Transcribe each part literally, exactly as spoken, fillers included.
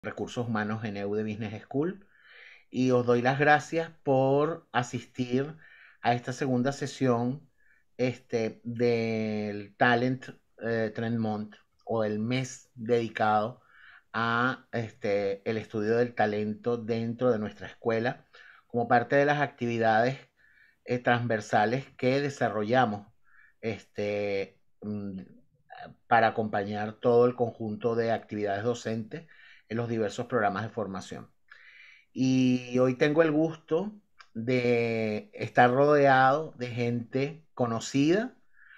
Recursos Humanos en E U de Business School y os doy las gracias por asistir a esta segunda sesión este, del Talent eh, Trendmonth o el mes dedicado a este, el estudio del talento dentro de nuestra escuela como parte de las actividades eh, transversales que desarrollamos este, mm, para acompañar todo el conjunto de actividades docentes en los diversos programas de formación. Y hoy tengo el gusto de estar rodeado de gente conocida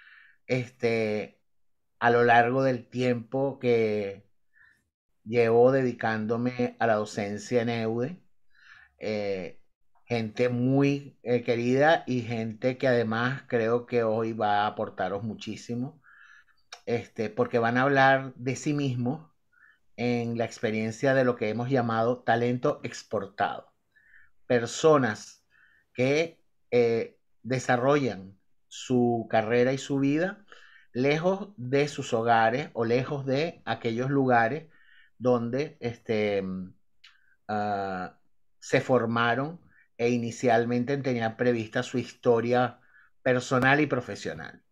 este, a lo largo del tiempo que llevo dedicándome a la docencia en E U D E. Eh, gente muy eh, querida y gente que además creo que hoy va a aportaros muchísimo, este, porque van a hablar de sí mismos en la experiencia de lo que hemos llamado talento exportado. Personas que eh, desarrollan su carrera y su vida lejos de sus hogares o lejos de aquellos lugares donde este, uh, se formaron e inicialmente tenían prevista su historia personal y profesional.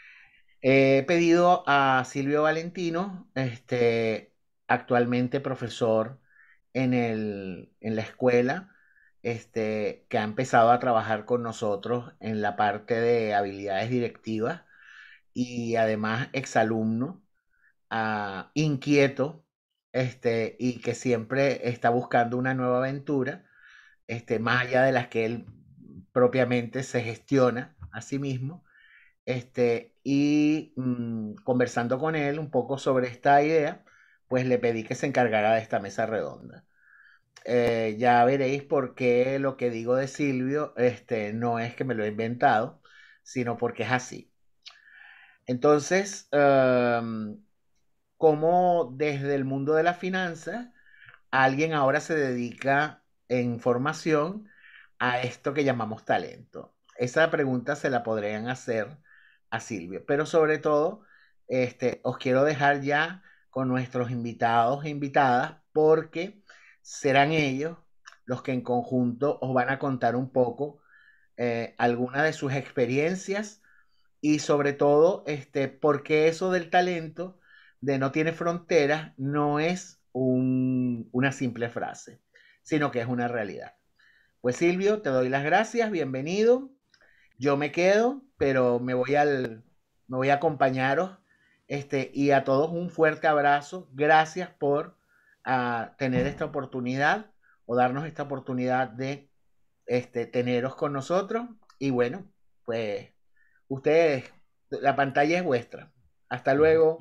He pedido a Silvio Valentino, este, actualmente profesor en, el, en la escuela, este, que ha empezado a trabajar con nosotros en la parte de habilidades directivas y además exalumno, uh, inquieto, este, y que siempre está buscando una nueva aventura, este, más allá de las que él propiamente se gestiona a sí mismo. Este, y mmm, conversando con él un poco sobre esta idea, pues le pedí que se encargara de esta mesa redonda. Eh, ya veréis por qué lo que digo de Silvio este, no es que me lo he inventado, sino porque es así. Entonces, um, como desde el mundo de las finanzas, alguien ahora se dedica en formación a esto que llamamos talento. Esa pregunta se la podrían hacer a Silvio, pero sobre todo, este, os quiero dejar ya con nuestros invitados e invitadas porque serán ellos los que en conjunto os van a contar un poco eh, algunas de sus experiencias y sobre todo, este, porque eso del talento de no tiene fronteras no es un, una simple frase, sino que es una realidad. Pues Silvio, te doy las gracias, bienvenido. Yo me quedo, pero me voy al, me voy a acompañaros, este, y a todos un fuerte abrazo. Gracias por uh, tener esta oportunidad o darnos esta oportunidad de este, teneros con nosotros. Y bueno, pues ustedes, la pantalla es vuestra. Hasta luego.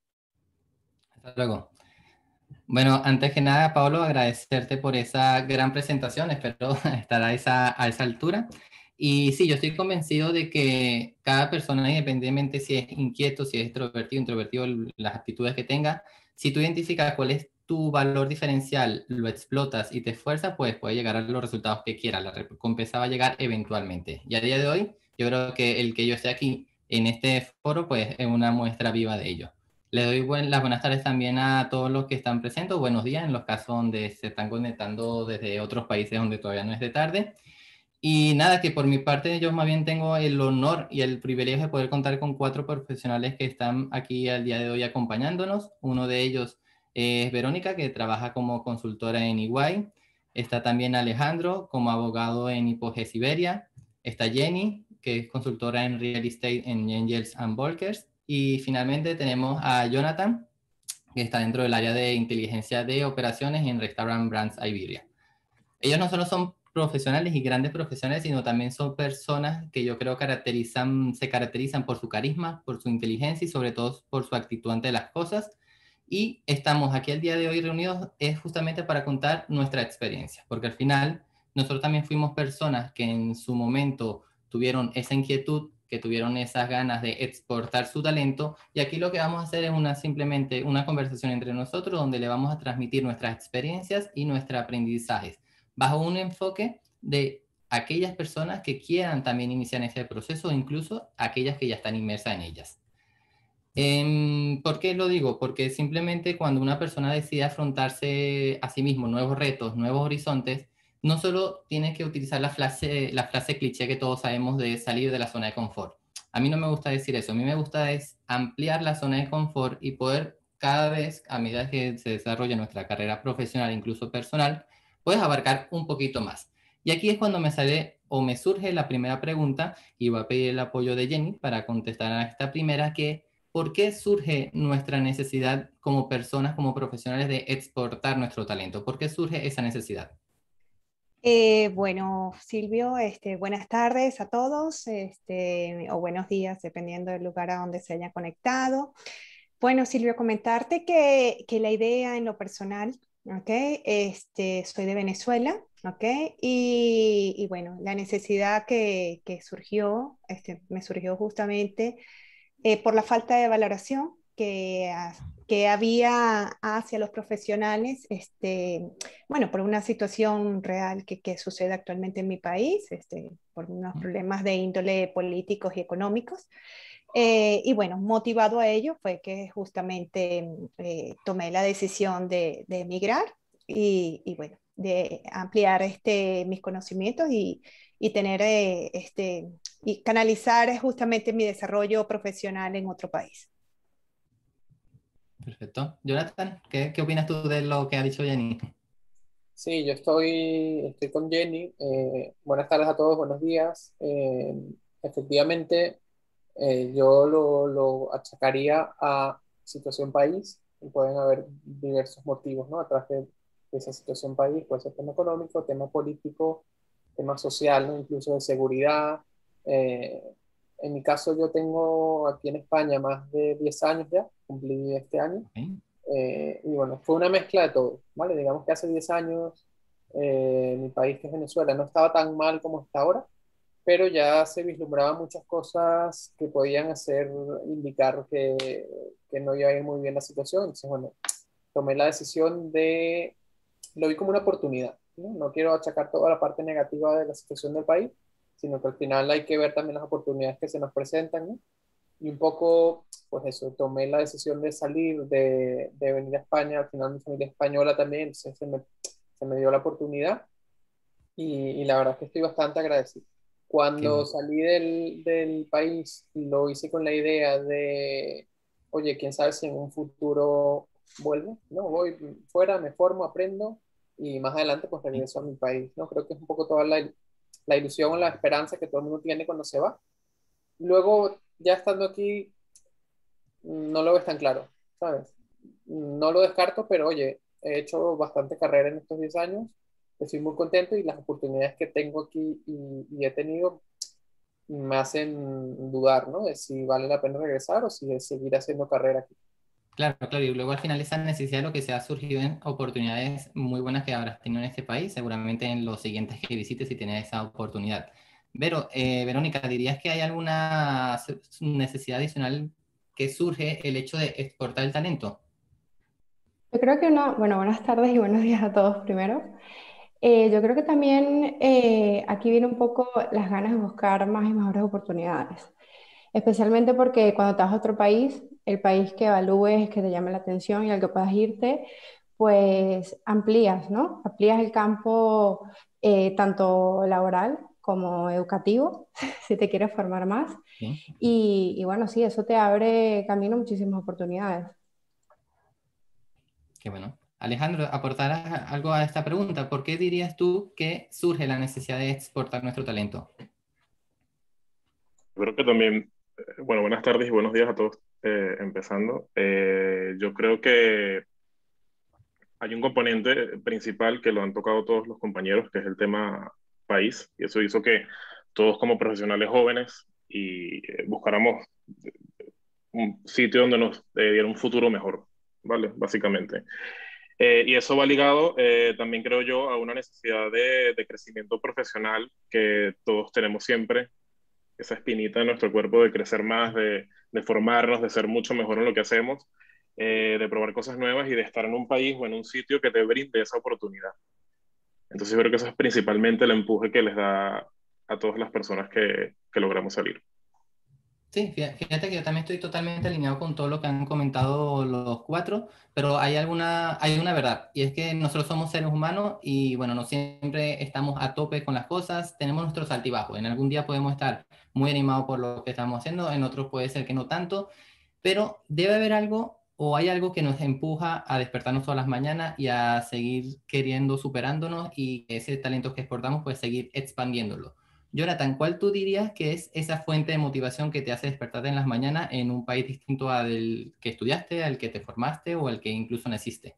Hasta luego. Bueno, antes que nada, Pablo, agradecerte por esa gran presentación. Espero estar a esa, a esa altura. Y sí, yo estoy convencido de que cada persona, independientemente si es inquieto, si es extrovertido, introvertido, las actitudes que tenga, si tú identificas cuál es tu valor diferencial, lo explotas y te esfuerzas, pues puedes llegar a los resultados que quieras. La recompensa va a llegar eventualmente. Y a día de hoy, yo creo que el que yo esté aquí en este foro, pues es una muestra viva de ello. Le doy buen, las buenas tardes también a todos los que están presentes, buenos días en los casos donde se están conectando desde otros países donde todavía no es de tarde. Y nada, que por mi parte yo más bien tengo el honor y el privilegio de poder contar con cuatro profesionales que están aquí al día de hoy acompañándonos. Uno de ellos es Verónica, que trabaja como consultora en E Y. Está también Alejandro, como abogado en Hipoge Siberia. Está Jenny, que es consultora en Real Estate en Angels and Brokers. Y finalmente tenemos a Jonathan, que está dentro del área de inteligencia de operaciones en Restaurant Brands Iberia. Ellos no solo son profesionales y grandes profesionales, sino también son personas que yo creo caracterizan, se caracterizan por su carisma, por su inteligencia y sobre todo por su actitud ante las cosas. Y estamos aquí el día de hoy reunidos es justamente para contar nuestra experiencia, porque al final nosotros también fuimos personas que en su momento tuvieron esa inquietud, que tuvieron esas ganas de exportar su talento, y aquí lo que vamos a hacer es una, simplemente una conversación entre nosotros donde le vamos a transmitir nuestras experiencias y nuestros aprendizajes bajo un enfoque de aquellas personas que quieran también iniciar ese proceso o incluso aquellas que ya están inmersas en ellas. Em, ¿por qué lo digo? Porque simplemente cuando una persona decide afrontarse a sí mismo nuevos retos, nuevos horizontes, no solo tiene que utilizar la frase, la frase cliché que todos sabemos de salir de la zona de confort. A mí no me gusta decir eso, a mí me gusta es ampliar la zona de confort y poder cada vez, a medida que se desarrolla nuestra carrera profesional, incluso personal, puedes abarcar un poquito más. Y aquí es cuando me sale o me surge la primera pregunta y voy a pedir el apoyo de Jenny para contestar a esta primera que ¿por qué surge nuestra necesidad como personas, como profesionales de exportar nuestro talento? ¿Por qué surge esa necesidad? Eh, bueno, Silvio, este, buenas tardes a todos, este, o buenos días, dependiendo del lugar a donde se haya conectado. Bueno, Silvio, comentarte que, que la idea en lo personal, ¿ok? Este, soy de Venezuela, ¿ok? Y, y bueno, la necesidad que, que surgió, este, me surgió justamente eh, por la falta de valoración que, ah, que había hacia los profesionales, este, bueno, por una situación real que, que sucede actualmente en mi país, este, por unos problemas de índole políticos y económicos. Eh, y bueno, motivado a ello fue que justamente eh, tomé la decisión de, de emigrar y, y, bueno, de ampliar este, mis conocimientos y, y tener eh, este, y canalizar justamente mi desarrollo profesional en otro país. Perfecto. Jonathan, ¿qué, qué opinas tú de lo que ha dicho Jenny? Sí, yo estoy, estoy con Jenny. Eh, buenas tardes a todos, buenos días. Eh, efectivamente, eh, yo lo, lo achacaría a situación país y pueden haber diversos motivos, ¿no? Atrás de, de esa situación país, puede ser tema económico, tema político, tema social, ¿no? Incluso de seguridad. Eh, en mi caso, yo tengo aquí en España más de diez años ya, cumplí este año. ¿Sí? Eh, y bueno, fue una mezcla de todo, ¿vale? Digamos que hace diez años eh, mi país, que es Venezuela, no estaba tan mal como está ahora, pero ya se vislumbraban muchas cosas que podían hacer, indicar que, que no iba a ir muy bien la situación. Entonces, bueno, tomé la decisión de, lo vi como una oportunidad, ¿no? No quiero achacar toda la parte negativa de la situación del país, sino que al final hay que ver también las oportunidades que se nos presentan, ¿no? Y un poco, pues eso, tomé la decisión de salir, de, de venir a España. Al final mi familia es española también, entonces se me, se me dio la oportunidad y, y la verdad es que estoy bastante agradecido. Qué Cuando bueno. salí del, del país, lo hice con la idea de, oye, quién sabe si en un futuro vuelvo, ¿no? Voy fuera, me formo, aprendo y más adelante pues ¿Sí? regreso a mi país, ¿no? Creo que es un poco toda la, la ilusión o la esperanza que todo el mundo tiene cuando se va. Luego, ya estando aquí, no lo ves tan claro, ¿sabes? No lo descarto, pero oye, he hecho bastante carrera en estos diez años, estoy muy contento y las oportunidades que tengo aquí y, y he tenido me hacen dudar, ¿no? De si vale la pena regresar o si de seguir haciendo carrera aquí. Claro, claro, y luego al final esa necesidad lo que se ha surgido en oportunidades muy buenas que habrás tenido en este país, seguramente en los siguientes que visites si tienes esa oportunidad. Pero, eh, Verónica, ¿dirías que hay alguna se- necesidad adicional que surge el hecho de exportar el talento? Yo creo que una, bueno, buenas tardes y buenos días a todos primero. Eh, yo creo que también eh, aquí viene un poco las ganas de buscar más y mejores oportunidades, especialmente porque cuando te vas a otro país, el país que evalúes, que te llame la atención y al que puedas irte, pues amplías, ¿no? Amplías el campo eh, tanto laboral como educativo, si te quieres formar más. Sí, Y, y bueno, sí, eso te abre camino a muchísimas oportunidades. qué bueno. Alejandro, ¿aportarás algo a esta pregunta? ¿Por qué dirías tú que surge la necesidad de exportar nuestro talento? Creo que también, eh, bueno, buenas tardes y buenos días a todos, eh, empezando. Eh, yo creo que hay un componente principal que lo han tocado todos los compañeros, que es el tema país, y eso hizo que todos como profesionales jóvenes y eh, buscáramos un sitio donde nos eh, diera un futuro mejor, ¿vale? Básicamente. Eh, y eso va ligado eh, también, creo yo, a una necesidad de, de crecimiento profesional que todos tenemos siempre, esa espinita en nuestro cuerpo de crecer más, de, de formarnos, de ser mucho mejor en lo que hacemos, eh, de probar cosas nuevas y de estar en un país o en un sitio que te brinde esa oportunidad. Entonces yo creo que eso es principalmente el empuje que les da a todas las personas que, que logramos salir. Sí, fí- fíjate que yo también estoy totalmente alineado con todo lo que han comentado los cuatro, pero hay alguna, hay una verdad, y es que nosotros somos seres humanos y bueno, no siempre estamos a tope con las cosas, tenemos nuestros altibajos. En algún día podemos estar muy animados por lo que estamos haciendo, en otros puede ser que no tanto, pero debe haber algo o hay algo que nos empuja a despertarnos todas las mañanas y a seguir queriendo superándonos y que ese talento que exportamos, pues seguir expandiéndolo. Jonathan, ¿cuál tú dirías que es esa fuente de motivación que te hace despertarte en las mañanas en un país distinto al que estudiaste, al que te formaste o al que incluso naciste?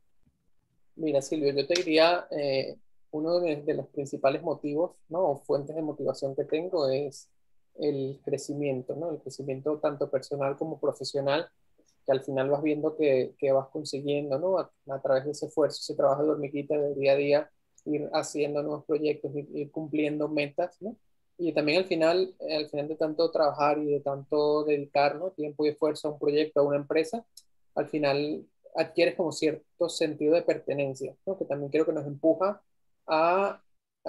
Mira, Silvio, yo te diría, eh, uno de, de los principales motivos, ¿no? O fuentes de motivación que tengo es el crecimiento, ¿no? El crecimiento tanto personal como profesional, que al final vas viendo que, que vas consiguiendo, ¿no? A, a través de ese esfuerzo, ese trabajo de hormiguita de día a día, ir haciendo nuevos proyectos, ir, ir cumpliendo metas, ¿no? Y también al final, eh, al final de tanto trabajar y de tanto dedicar, ¿no? Tiempo y esfuerzo a un proyecto, a una empresa, al final adquieres como cierto sentido de pertenencia, ¿no? Que también creo que nos empuja a,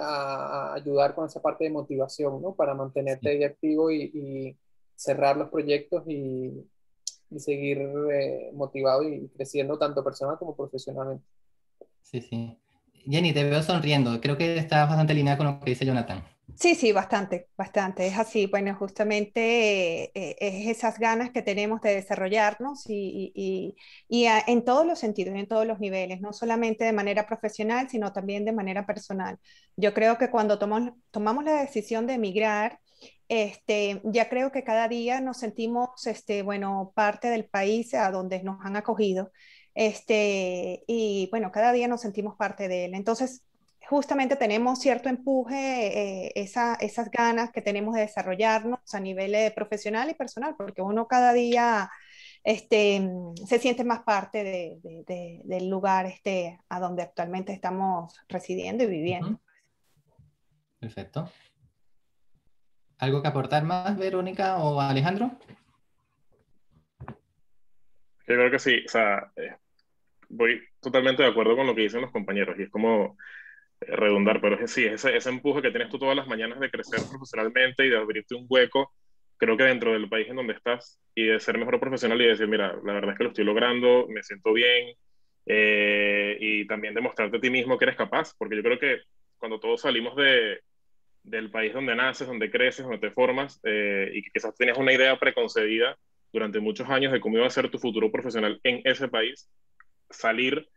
a ayudar con esa parte de motivación, ¿no? Para mantenerte Sí, ahí activo y, y cerrar los proyectos y, y seguir eh, motivado y creciendo tanto personal como profesionalmente. sí, sí. Jenny, te veo sonriendo. Creo que estás bastante alineada con lo que dice Jonathan. Sí, sí, bastante, bastante. Es así. Bueno, justamente eh, eh, es esas ganas que tenemos de desarrollarnos y, y- y- y a- en todos los sentidos, en todos los niveles, no solamente de manera profesional, sino también de manera personal. Yo creo que cuando tomamos, tomamos la decisión de emigrar, este, ya creo que cada día nos sentimos, este, bueno, parte del país a donde nos han acogido. Este, y bueno, cada día nos sentimos parte de él. Entonces, justamente tenemos cierto empuje, eh, esa, esas ganas que tenemos de desarrollarnos a nivel eh, profesional y personal, porque uno cada día este, se siente más parte de, de, de, del lugar este, a donde actualmente estamos residiendo y viviendo. Ujú. Perfecto. ¿Algo que aportar más, Verónica o Alejandro? Yo creo que sí, o sea, eh, voy totalmente de acuerdo con lo que dicen los compañeros y es como eh, redundar, pero es que sí, ese, ese empuje que tienes tú todas las mañanas de crecer profesionalmente y de abrirte un hueco, creo que dentro del país en donde estás y de ser mejor profesional y decir, mira, la verdad es que lo estoy logrando, me siento bien, eh, y también demostrarte a ti mismo que eres capaz, porque yo creo que cuando todos salimos de, del país donde naces, donde creces, donde te formas, eh, y que quizás tenías una idea preconcebida durante muchos años de cómo iba a ser tu futuro profesional en ese país, salir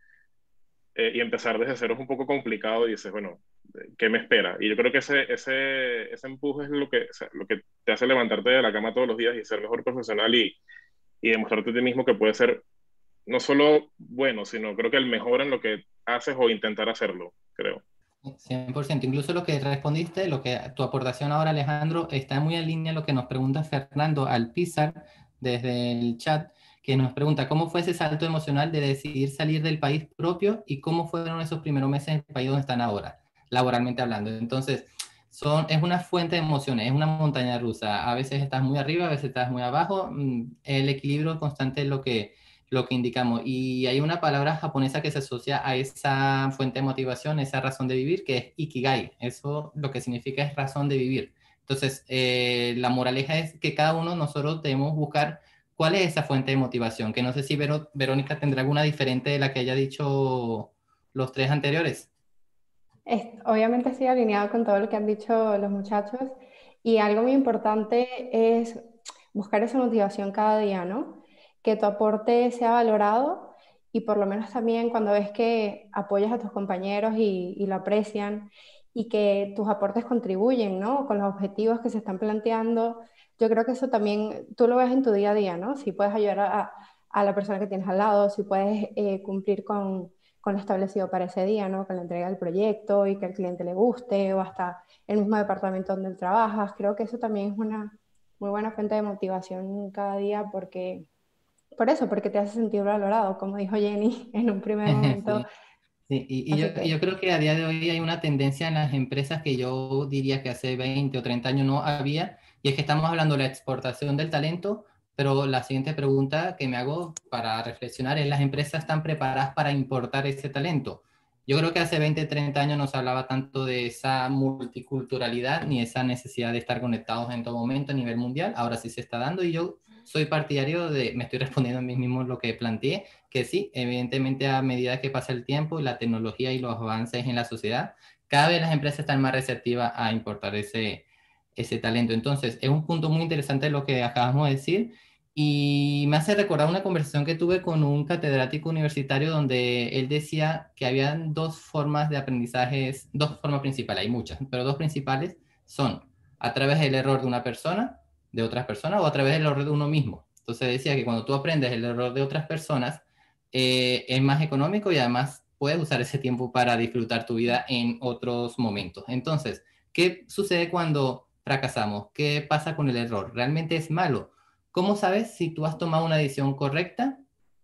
eh, y empezar desde cero es un poco complicado y dices, bueno, ¿qué me espera? Y yo creo que ese, ese, ese empuje es lo que, o sea, lo que te hace levantarte de la cama todos los días y ser mejor profesional y, y demostrarte a ti mismo que puedes ser no solo bueno, sino creo que el mejor en lo que haces o intentar hacerlo, creo. cien por ciento. Incluso lo que respondiste, lo que tu aportación ahora, Alejandro, está muy en línea a lo que nos pregunta Fernando Alpizar desde el chat, que nos pregunta cómo fue ese salto emocional de decidir salir del país propio y cómo fueron esos primeros meses en el país donde están ahora, laboralmente hablando. Entonces, son, es una fuente de emociones, es una montaña rusa. A veces estás muy arriba, a veces estás muy abajo. Mm, El equilibrio constante es lo que lo que indicamos. Y hay una palabra japonesa que se asocia a esa fuente de motivación, esa razón de vivir, que es ikigai. Eso lo que significa es razón de vivir. Entonces, eh, la moraleja es que cada uno de nosotros debemos buscar cuál es esa fuente de motivación, que no sé si Vero, Verónica tendrá alguna diferente de la que haya dicho los tres anteriores. Es- obviamente estoy alineado con todo lo que han dicho los muchachos y algo muy importante es buscar esa motivación cada día, ¿no? Que tu aporte sea valorado y por lo menos también cuando ves que apoyas a tus compañeros y, y lo aprecian y que tus aportes contribuyen, ¿no? Con los objetivos que se están planteando. Yo creo que eso también tú lo ves en tu día a día, ¿no? Si puedes ayudar a, a la persona que tienes al lado, si puedes eh, cumplir con con lo establecido para ese día, ¿no? Con la entrega del proyecto y que al cliente le guste, o hasta el mismo departamento donde trabajas. Creo que eso también es una muy buena fuente de motivación cada día porque, por eso, porque te hace sentir valorado, como dijo Jenny en un primer momento. Sí. Sí, y, y yo, Así y yo que creo que a día de hoy hay una tendencia en las empresas que yo diría que hace veinte o treinta años no había, y es que estamos hablando de la exportación del talento, pero la siguiente pregunta que me hago para reflexionar es, ¿las empresas están preparadas para importar ese talento? Yo creo que hace veinte, treinta años no se hablaba tanto de esa multiculturalidad ni esa necesidad de estar conectados en todo momento a nivel mundial. Ahora sí se está dando y yo soy partidario de, me estoy respondiendo a mí mismo lo que planteé, que sí, evidentemente a medida que pasa el tiempo y la tecnología y los avances en la sociedad, cada vez las empresas están más receptivas a importar ese, ese talento. Entonces, es un punto muy interesante lo que acabamos de decir. Y me hace recordar una conversación que tuve con un catedrático universitario donde él decía que había dos formas de aprendizajes, dos formas principales, hay muchas, pero dos principales son a través del error de una persona, de otras personas, o a través del error de uno mismo. Entonces decía que cuando tú aprendes el error de otras personas, eh, es más económico y además puedes usar ese tiempo para disfrutar tu vida en otros momentos. Entonces, ¿qué sucede cuando fracasamos? ¿Qué pasa con el error? ¿Realmente es malo? ¿Cómo sabes si tú has tomado una decisión correcta?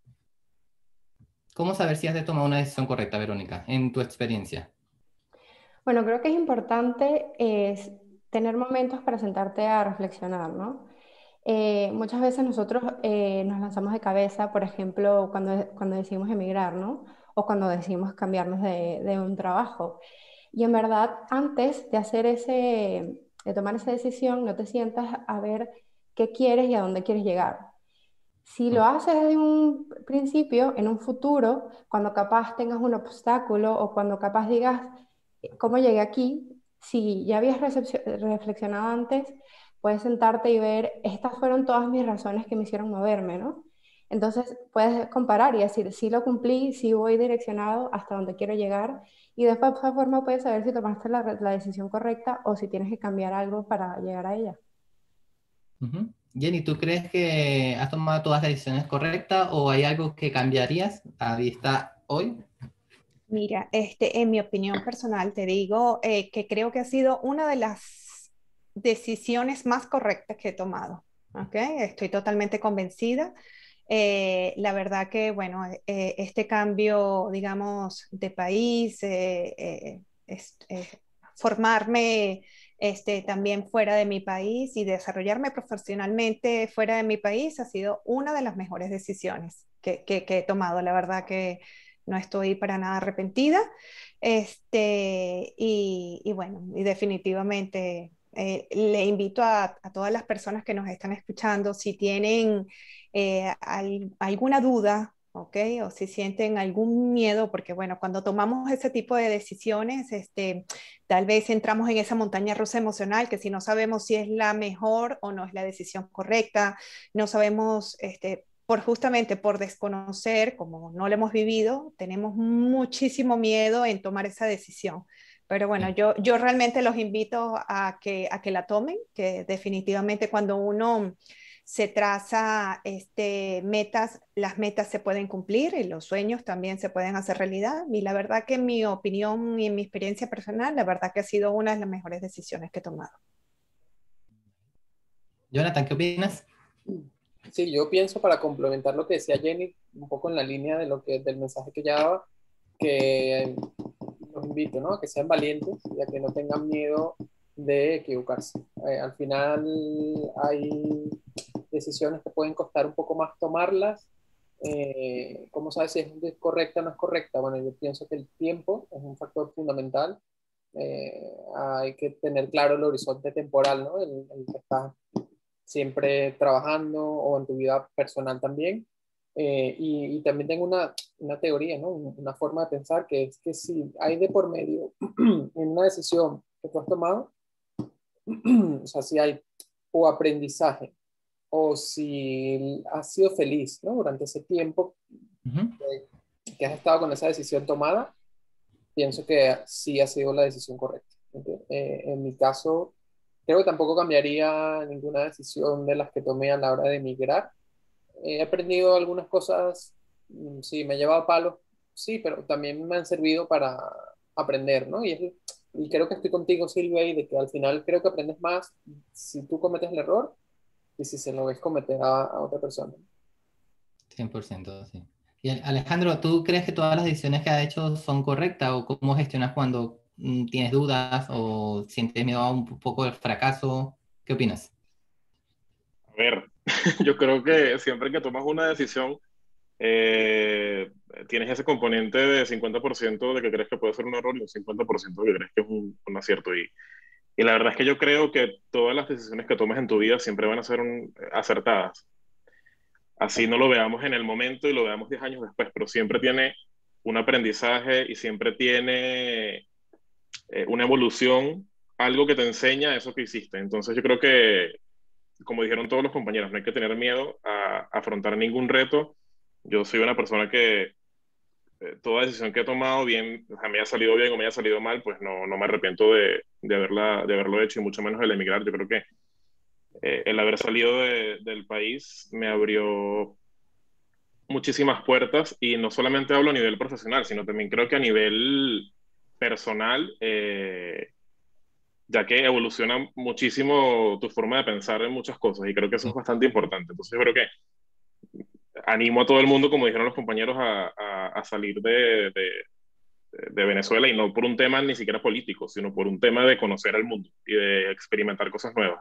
¿Cómo saber si has tomado una decisión correcta, Verónica, en tu experiencia? Bueno, creo que es importante es tener momentos para sentarte a reflexionar, ¿no? Eh, muchas veces nosotros eh, nos lanzamos de cabeza, por ejemplo, cuando, cuando decidimos emigrar, ¿no? O cuando decidimos cambiarnos de, de un trabajo. Y en verdad, antes de hacer ese, de tomar esa decisión, no te sientas a ver qué quieres y a dónde quieres llegar. Si lo haces desde un principio, en un futuro, cuando capaz tengas un obstáculo o cuando capaz digas, ¿cómo llegué aquí? Si ya habías reflexionado antes, puedes sentarte y ver, estas fueron todas mis razones que me hicieron moverme, ¿no? Entonces puedes comparar y decir, sí lo cumplí, sí voy direccionado hasta donde quiero llegar, y de esta forma puedes saber si tomaste la, la decisión correcta o si tienes que cambiar algo para llegar a ella. Uh-huh. Jenny, ¿tú crees que has tomado todas las decisiones correctas o hay algo que cambiarías a vista hoy? Mira, este, en mi opinión personal te digo eh, que creo que ha sido una de las decisiones más correctas que he tomado. ¿Ok? Estoy totalmente convencida. Eh, la verdad que, bueno, eh, este cambio, digamos, de país, eh, eh, es- eh, formarme este, también fuera de mi país y desarrollarme profesionalmente fuera de mi país ha sido una de las mejores decisiones que, que- que he tomado. La verdad que no estoy para nada arrepentida. Este, y, y bueno, y definitivamente eh, le invito a, a todas las personas que nos están escuchando, si tienen eh, al- alguna duda, ¿ok? O si sienten algún miedo, porque bueno, cuando tomamos ese tipo de decisiones, este, tal vez entramos en esa montaña rusa emocional que si no sabemos si es la mejor o no es la decisión correcta, no sabemos, este, por justamente por desconocer, como no lo hemos vivido, tenemos muchísimo miedo en tomar esa decisión. Pero bueno, Sí. yo, yo realmente los invito a que, a que la tomen, que definitivamente cuando uno se traza este, metas, las metas se pueden cumplir y los sueños también se pueden hacer realidad. Y la verdad que en mi opinión y en mi experiencia personal, la verdad que ha sido una de las mejores decisiones que he tomado. Jonathan, ¿qué opinas? Sí, yo pienso para complementar lo que decía Jenny, un poco en la línea de lo que, del mensaje que ella daba, que los invito, ¿no? A que sean valientes y a que no tengan miedo de equivocarse. Eh, al final hay decisiones que pueden costar un poco más tomarlas. Eh, ¿Cómo sabes si es correcta o no es correcta? Bueno, yo pienso que el tiempo es un factor fundamental. Eh, hay que tener claro el horizonte temporal, ¿no? El, el que estás siempre trabajando o en tu vida personal también. Eh, y, y, también tengo una, una teoría, ¿no? Una forma de pensar que es que si hay de por medio en una decisión que tú has tomado, o sea, si hay o aprendizaje o si has sido feliz, ¿no? Durante ese tiempo Uh-huh. que, que has estado con esa decisión tomada, pienso que sí ha sido la decisión correcta. Eh, en mi caso, creo que tampoco cambiaría ninguna decisión de las que tomé a la hora de emigrar. He aprendido algunas cosas, mm, sí, me he llevado palos, sí, pero también me han servido para aprender, ¿no? Y, es- y creo que estoy contigo, Silvia, y de que al final creo que aprendes más si tú cometes el error y si se lo ves cometer a, a otra persona. cien por ciento, sí. Y Alejandro, ¿tú crees que todas las decisiones que has hecho son correctas o cómo gestionas cuando mm, tienes dudas o sientes miedo a un poco del fracaso? ¿Qué opinas? A ver, yo creo que siempre que tomas una decisión, eh, tienes ese componente de cincuenta por ciento de que crees que puede ser un error y un cincuenta por ciento de que crees que es un, un acierto. Y, y la verdad es que yo creo que todas las decisiones que tomes en tu vida siempre van a ser un- acertadas. Así no lo veamos en el momento y lo veamos diez años después, pero siempre tiene un aprendizaje y siempre tiene eh, una evolución, algo que te enseña eso que hiciste. Entonces yo creo que, como dijeron todos los compañeros, no hay que tener miedo a, a afrontar ningún reto. Yo soy una persona que eh, toda decisión que he tomado, bien, o sea, me haya salido bien o me haya salido mal, pues no, no me arrepiento de, de, haberla, de haberlo hecho y mucho menos el emigrar. Yo creo que eh, el haber salido de, del país me abrió muchísimas puertas y no solamente hablo a nivel profesional, sino también creo que a nivel personal, eh, ya que evoluciona muchísimo tu forma de pensar en muchas cosas y creo que eso es bastante importante. Entonces yo creo que animo a todo el mundo, como dijeron los compañeros, a, a, a salir de, de, de, Venezuela y no por un tema ni siquiera político, sino por un tema de conocer el mundo y de experimentar cosas nuevas.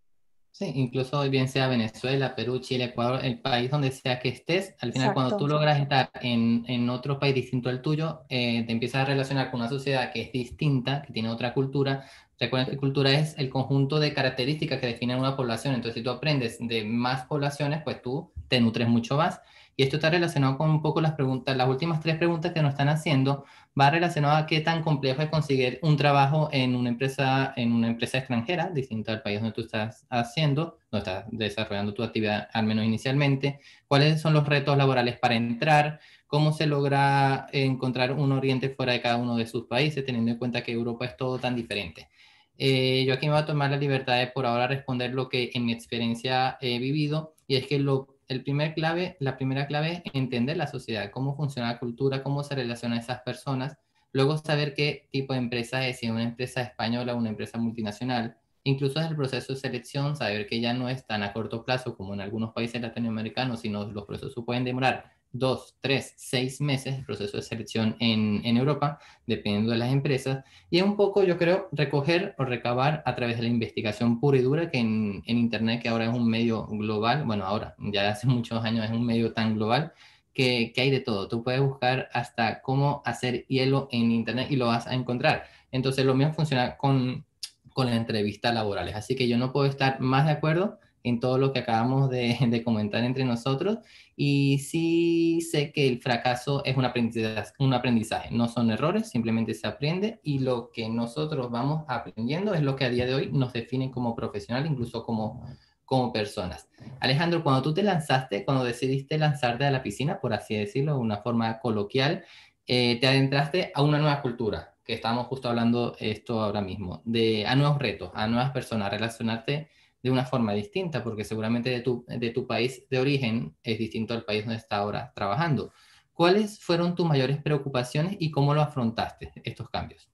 Sí, incluso bien sea Venezuela, Perú, Chile, Ecuador, el país donde sea que estés, al final cuando tú Exacto. logras estar en, en otro país distinto al tuyo, eh, te empiezas a relacionar con una sociedad que es distinta, que tiene otra cultura. Recuerda que cultura es el conjunto de características que definen una población. Entonces, si tú aprendes de más poblaciones, pues tú te nutres mucho más. Y esto está relacionado con un poco las preguntas, las últimas tres preguntas que nos están haciendo, va relacionado a qué tan complejo es conseguir un trabajo en una empresa, en una empresa extranjera, distinta al país donde tú estás haciendo, donde estás desarrollando tu actividad, al menos inicialmente. ¿Cuáles son los retos laborales para entrar? ¿Cómo se logra encontrar un oriente fuera de cada uno de sus países, teniendo en cuenta que Europa es todo tan diferente? Eh, yo aquí me voy a tomar la libertad de por ahora responder lo que en mi experiencia he vivido, y es que lo, el primer clave, la primera clave es entender la sociedad, cómo funciona la cultura, cómo se relacionan esas personas, luego saber qué tipo de empresa es, si es una empresa española o una empresa multinacional, incluso desde el proceso de selección, saber que ya no es tan a corto plazo como en algunos países latinoamericanos, sino los procesos pueden demorar dos, tres, seis meses, el proceso de selección en, en Europa, dependiendo de las empresas. Y es un poco, yo creo, recoger o recabar a través de la investigación pura y dura que en, en Internet, que ahora es un medio global, bueno, ahora, ya hace muchos años es un medio tan global, que, que hay de todo. Tú puedes buscar hasta cómo hacer hielo en Internet y lo vas a encontrar. Entonces, lo mismo funciona con, con las entrevistas laborales. Así que yo no puedo estar más de acuerdo en todo lo que acabamos de, de comentar entre nosotros. Y sí sé que el fracaso es un aprendizaje, un aprendizaje, no son errores, simplemente se aprende y lo que nosotros vamos aprendiendo es lo que a día de hoy nos define como profesional, incluso como, como personas. Alejandro, cuando tú te lanzaste, cuando decidiste lanzarte a la piscina, por así decirlo, de una forma coloquial, eh, te adentraste a una nueva cultura, que estamos justo hablando esto ahora mismo, de, a nuevos retos, a nuevas personas, relacionarte de una forma distinta, porque seguramente de tu, de tu país de origen es distinto al país donde estás ahora trabajando. ¿Cuáles fueron tus mayores preocupaciones y cómo lo afrontaste, estos cambios?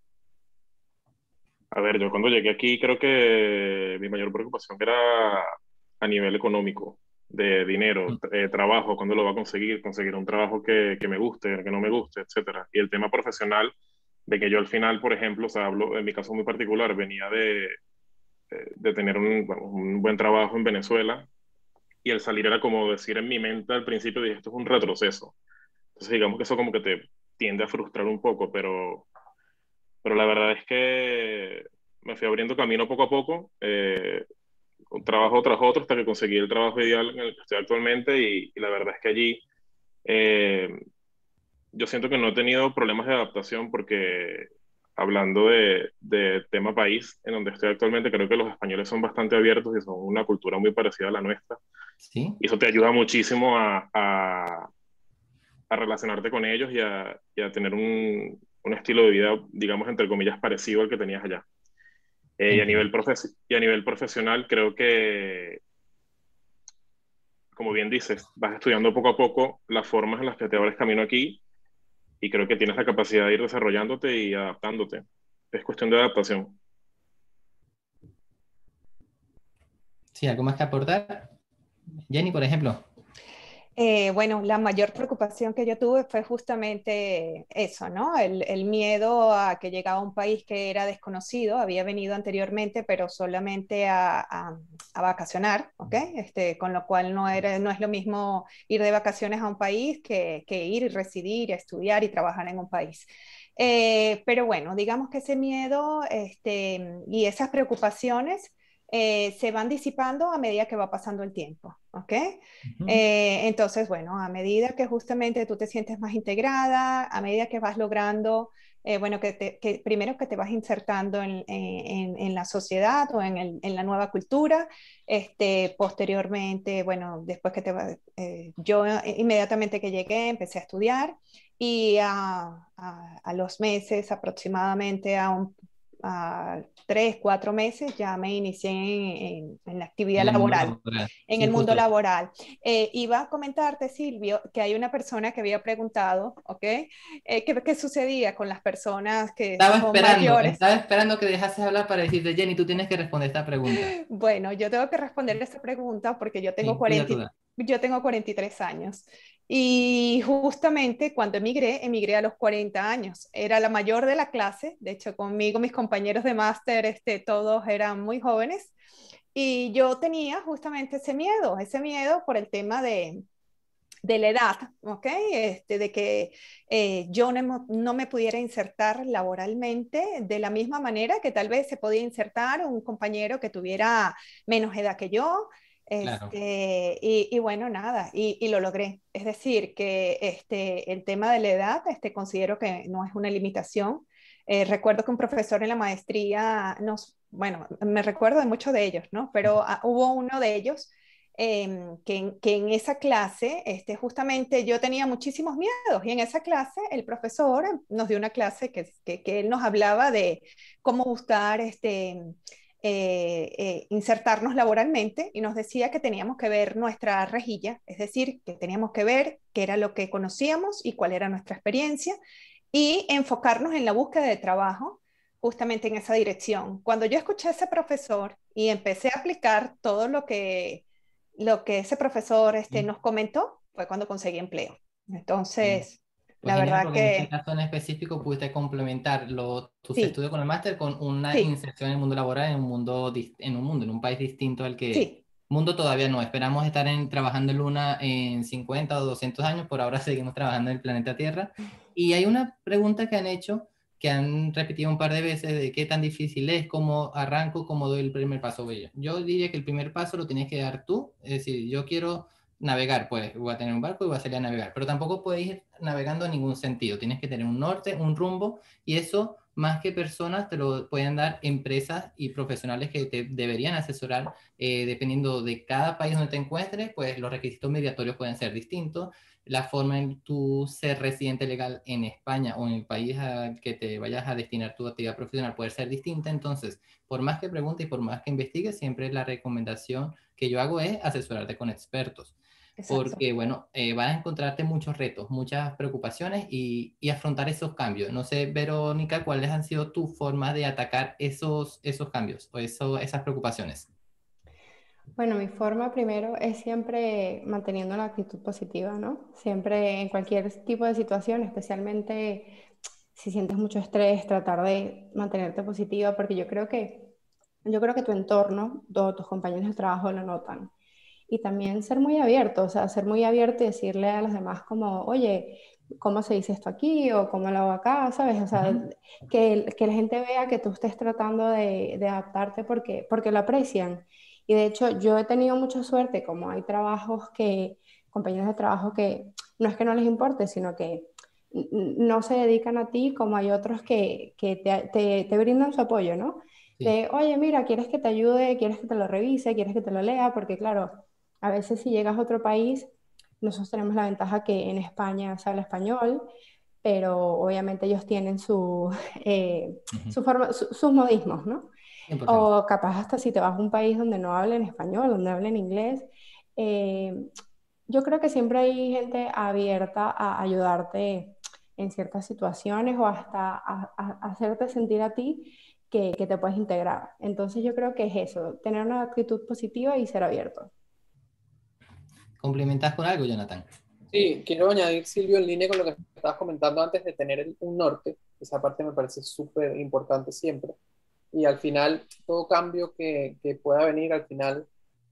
A ver, yo cuando llegué aquí creo que mi mayor preocupación era a nivel económico, de dinero, eh, trabajo, cuándo lo va a conseguir, conseguir un trabajo que, que me guste, que no me guste, etcétera. Y el tema profesional, de que yo al final, por ejemplo, o sea, hablo en mi caso muy particular, venía de, de tener un, bueno, un buen trabajo en Venezuela y el salir era como decir en mi mente al principio, dije, esto es un retroceso. Entonces digamos que eso como que te tiende a frustrar un poco, pero, pero la verdad es que me fui abriendo camino poco a poco, eh, un trabajo tras otro hasta que conseguí el trabajo ideal en el que estoy actualmente y, y la verdad es que allí eh, yo siento que no he tenido problemas de adaptación porque hablando de, de tema país en donde estoy actualmente, creo que los españoles son bastante abiertos y son una cultura muy parecida a la nuestra. ¿Sí? Y eso te ayuda muchísimo a, a, a relacionarte con ellos y a, y a tener un, un, estilo de vida, digamos, entre comillas, parecido al que tenías allá. Eh, y, a nivel profe- y a nivel profesional, creo que, como bien dices, vas estudiando poco a poco las formas en las que te abres camino aquí y creo que tienes la capacidad de ir desarrollándote y adaptándote. Es cuestión de adaptación. Sí, ¿algo más que aportar? Jenny, por ejemplo. Eh, bueno, la mayor preocupación que yo tuve fue justamente eso, ¿no? El, el miedo a que llegaba a un país que era desconocido, había venido anteriormente, pero solamente a, a- a vacacionar, ¿ok? Este, con lo cual no era, no es lo mismo ir de vacaciones a un país que, que ir y residir, estudiar y trabajar en un país. Eh, pero bueno, digamos que ese miedo, este, y esas preocupaciones eh, se van disipando a medida que va pasando el tiempo, ¿ok? Ujú. Eh, entonces, bueno, a medida que justamente tú te sientes más integrada, a medida que vas logrando, eh, bueno, que, te- que primero que te vas insertando en, en- en la sociedad o en, el- en la nueva cultura, este, posteriormente, bueno, después que te va, eh, yo eh, inmediatamente que llegué empecé a estudiar y a, a- a los meses aproximadamente a un... a tres, cuatro meses ya me inicié en en- en la actividad En el mundo laboral, laboral. en Sí, el mundo justo eso. laboral. Eh, iba a comentarte, Silvio, que hay una persona que había preguntado, ¿ok? Eh, ¿qué, qué sucedía con las personas que Estaba son esperando, mayores? estaba esperando que dejases hablar para decirte, Jenny, tú tienes que responder esta pregunta. Bueno, yo tengo que responder esta pregunta porque yo tengo Sí, cuida cuarenta, tu y- edad. yo tengo cuarenta y tres años. Y justamente cuando emigré, emigré a los cuarenta años. Era la mayor de la clase. De hecho, conmigo, mis compañeros de máster, este, todos eran muy jóvenes. Y yo tenía justamente ese miedo, ese miedo por el tema de, de la edad, ¿ok? Este, de que eh, yo no, no, me pudiera insertar laboralmente de la misma manera que tal vez se podía insertar un compañero que tuviera menos edad que yo. Claro. Este, y, y, bueno, nada, y, y, lo logré. Es decir, que este, el tema de la edad este, considero que no es una limitación. Eh, recuerdo que un profesor en la maestría nos, bueno, me recuerdo de muchos de ellos, ¿no? Pero uh, hubo uno de ellos eh, que, en, que, en esa clase, este, justamente yo tenía muchísimos miedos y en esa clase el profesor nos dio una clase que, que, que él nos hablaba de cómo buscar este, eh, eh, insertarnos laboralmente y nos decía que teníamos que ver nuestra rejilla, es decir, que teníamos que ver qué era lo que conocíamos y cuál era nuestra experiencia y enfocarnos en la búsqueda de trabajo justamente en esa dirección. Cuando yo escuché a ese profesor y empecé a aplicar todo lo que lo que ese profesor este, Sí. nos comentó fue cuando conseguí empleo. Bien. Entonces, Pues la genial, verdad porque en este que caso en específico pudiste complementar lo, tus sí, estudios con el máster con una sí, inserción en el mundo laboral en un mundo, dis- en un mundo, en un país distinto al que... sí, Mundo todavía no, esperamos estar en, trabajando en Luna en cincuenta o doscientos años, por ahora seguimos trabajando en el planeta Tierra. Y hay una pregunta que han hecho, que han repetido un par de veces, de qué tan difícil es, cómo arranco, cómo doy el primer paso. Bello. Yo diría que el primer paso lo tienes que dar tú, es decir, yo quiero navegar, pues voy a tener un barco y voy a salir a navegar, pero tampoco puedes ir navegando en ningún sentido, tienes que tener un norte, un rumbo, y eso más que personas te lo pueden dar empresas y profesionales que te deberían asesorar eh, dependiendo de cada país donde te encuentres, pues los requisitos migratorios pueden ser distintos, la forma en tu ser residente legal en España o en el país al que te vayas a destinar tu actividad profesional puede ser distinta, entonces por más que preguntes y por más que investigues, siempre la recomendación que yo hago es asesorarte con expertos exacto. porque, bueno, eh, vas a encontrarte muchos retos, muchas preocupaciones y, y afrontar esos cambios. No sé, Verónica, ¿cuáles han sido tus formas de atacar esos, esos cambios o eso, esas preocupaciones? Bueno, mi forma primero es siempre manteniendo una actitud positiva, ¿no? Siempre en cualquier tipo de situación, especialmente si sientes mucho estrés, tratar de mantenerte positiva, porque yo creo que, yo creo que tu entorno, todos tus compañeros de trabajo lo notan. Y también ser muy abierto, o sea, ser muy abierto y decirle a los demás como, oye, ¿cómo se dice esto aquí? O ¿cómo lo hago acá? ¿Sabes? O sea, Ujú. que, que la gente vea que tú estés tratando de, de adaptarte porque, porque lo aprecian. Y de hecho, yo he tenido mucha suerte, como hay trabajos que, compañeros de trabajo que no es que no les importe, sino que no se dedican a ti, como hay otros que, que te, te, te brindan su apoyo, ¿no? Sí, De, oye, mira, ¿quieres que te ayude? ¿Quieres que te lo revise? ¿Quieres que te lo lea? Porque claro, a veces si llegas a otro país, nosotros tenemos la ventaja que en España se habla español, pero obviamente ellos tienen su, eh, ujú, su forma, su- sus modismos, ¿no? cien por ciento. O capaz hasta si te vas a un país donde no hablen español, donde hablen inglés. eh, yo creo que siempre hay gente abierta a ayudarte en ciertas situaciones o hasta a, a- a hacerte sentir a ti que, que te puedes integrar. Entonces yo creo que es eso, tener una actitud positiva y ser abierto. ¿Complementas con algo, Jonathan? Sí, quiero añadir, Silvio, en línea con lo que estabas comentando antes de tener el- un norte. Esa parte me parece súper importante siempre. Y al final, todo cambio que, que pueda venir, al final,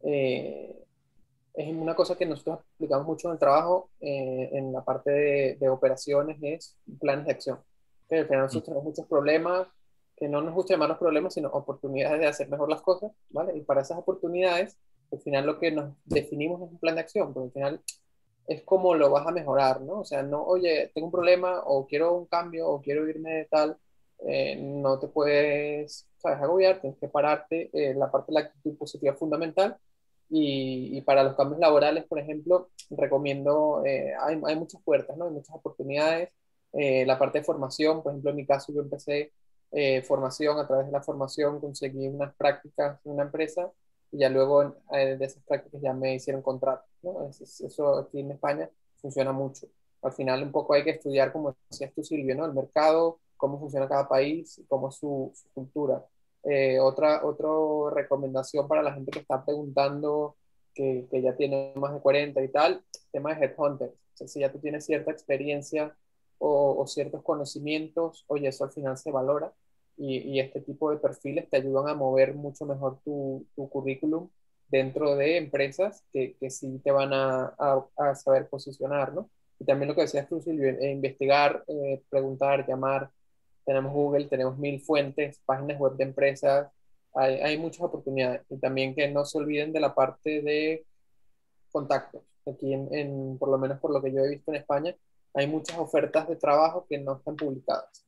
eh, es una cosa que nosotros aplicamos mucho en el trabajo, eh, en la parte de, de operaciones, es planes de acción. Que al final nosotros tenemos muchos problemas, que no nos gusta llamarlos problemas, sino oportunidades de hacer mejor las cosas, ¿vale? Y para esas oportunidades, al final lo que nos definimos es un plan de acción, porque al final es como lo vas a mejorar, ¿no? O sea, no, oye, tengo un problema o quiero un cambio o quiero irme de tal, eh, no te puedes, ¿sabes?, agobiar, tienes que pararte. Eh, la parte de la actitud positiva es fundamental y, y para los cambios laborales, por ejemplo, recomiendo, eh, hay, hay muchas puertas, ¿no? Hay muchas oportunidades. Eh, la parte de formación, por ejemplo, en mi caso yo empecé eh, formación, a través de la formación conseguí unas prácticas en una empresa y ya luego eh, de esas prácticas ya me hicieron contrato, ¿no? Eso, eso aquí en España funciona mucho. Al final un poco hay que estudiar, como decías tú, Silvio, ¿no? El mercado, cómo funciona cada país, cómo es su, su cultura. Eh, otra, otra recomendación para la gente que está preguntando, que, que ya tiene más de cuarenta y tal, tema de headhunters. O sea, si ya tú tienes cierta experiencia o, o ciertos conocimientos, oye, eso al final se valora y, y este tipo de perfiles te ayudan a mover mucho mejor tu, tu currículum dentro de empresas que, que sí te van a, a, a saber posicionar, ¿no? Y también lo que decías tú, Silvio, eh, investigar, eh, preguntar, llamar. Tenemos Google, tenemos mil fuentes, páginas web de empresas, hay, hay muchas oportunidades. Y también que no se olviden de la parte de contactos. Aquí, en, en, por lo menos por lo que yo he visto en España, hay muchas ofertas de trabajo que no están publicadas.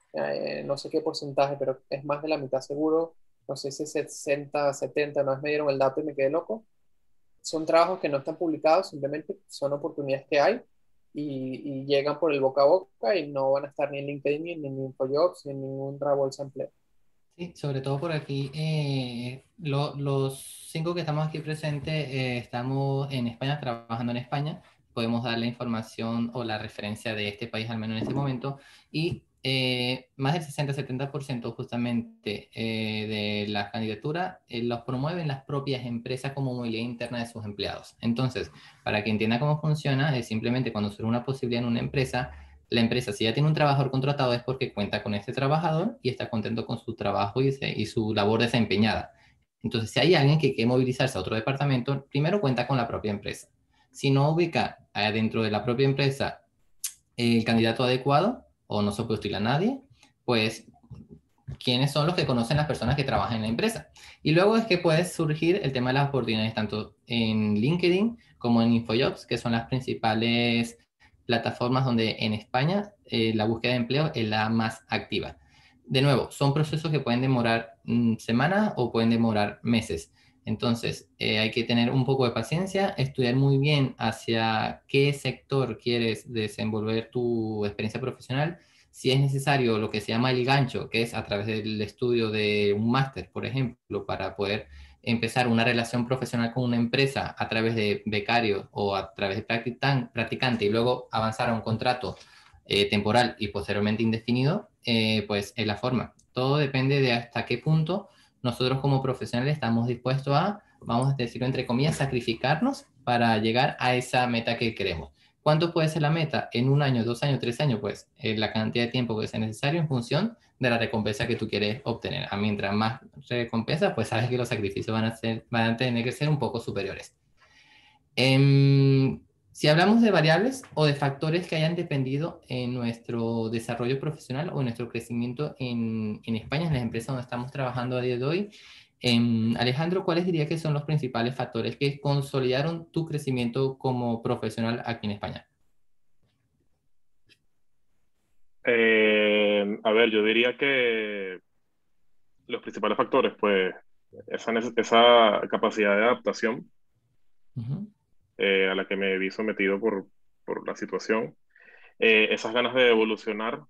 Eh, no sé qué porcentaje, pero es más de la mitad seguro. No sé si es sesenta, setenta, no es, me dieron el dato y me quedé loco. Son trabajos que no están publicados, simplemente son oportunidades que hay y, y llegan por el boca a boca y no van a estar ni en LinkedIn, ni en InfoJobs, ni en ninguna bolsa de empleo. Sí, sobre todo por aquí, eh, lo- los cinco que estamos aquí presentes, eh, estamos en España, trabajando en España, podemos dar la información o la referencia de este país, al menos en este momento, y eh, más del sesenta a setenta por ciento justamente eh, de las candidaturas eh, los promueven las propias empresas como movilidad interna de sus empleados. Entonces, para que entienda cómo funciona, es simplemente cuando surge una posibilidad en una empresa, la empresa, si ya tiene un trabajador contratado, es porque cuenta con este trabajador y está contento con su trabajo y, se, y su labor desempeñada. Entonces, si hay alguien que quiere movilizarse a otro departamento, primero cuenta con la propia empresa. Si no ubica dentro de la propia empresa el candidato adecuado o no se postula a nadie, pues quiénes son los que conocen las personas que trabajan en la empresa. Y luego es que puede surgir el tema de las oportunidades tanto en LinkedIn como en InfoJobs, que son las principales plataformas donde en España eh, la búsqueda de empleo es la más activa. De nuevo, son procesos que pueden demorar mm, semanas o pueden demorar meses. Entonces, eh, hay que tener un poco de paciencia, estudiar muy bien hacia qué sector quieres desenvolver tu experiencia profesional. Si es necesario lo que se llama el gancho, que es a través del estudio de un máster, por ejemplo, para poder empezar una relación profesional con una empresa a través de becario o a través de practicante y luego avanzar a un contrato eh, temporal y posteriormente indefinido, eh, pues es la forma. Todo depende de hasta qué punto nosotros como profesionales estamos dispuestos a, vamos a decirlo entre comillas, sacrificarnos para llegar a esa meta que queremos. ¿Cuánto puede ser la meta? En un año, dos años, tres años, pues eh, la cantidad de tiempo que sea necesario en función de la recompensa que tú quieres obtener. A mientras más recompensa, pues sabes que los sacrificios van a, ser, van a tener que ser un poco superiores. Eh, si hablamos de variables o de factores que hayan dependido en nuestro desarrollo profesional o en nuestro crecimiento en, en España, en las empresas donde estamos trabajando a día de hoy, eh, Alejandro, ¿cuáles diría que son los principales factores que consolidaron tu crecimiento como profesional aquí en España? Eh, a ver, yo diría que los principales factores, pues, esa, esa capacidad de adaptación Uh-huh. eh, a la que me vi sometido por, por la situación, eh, esas ganas de evolucionar,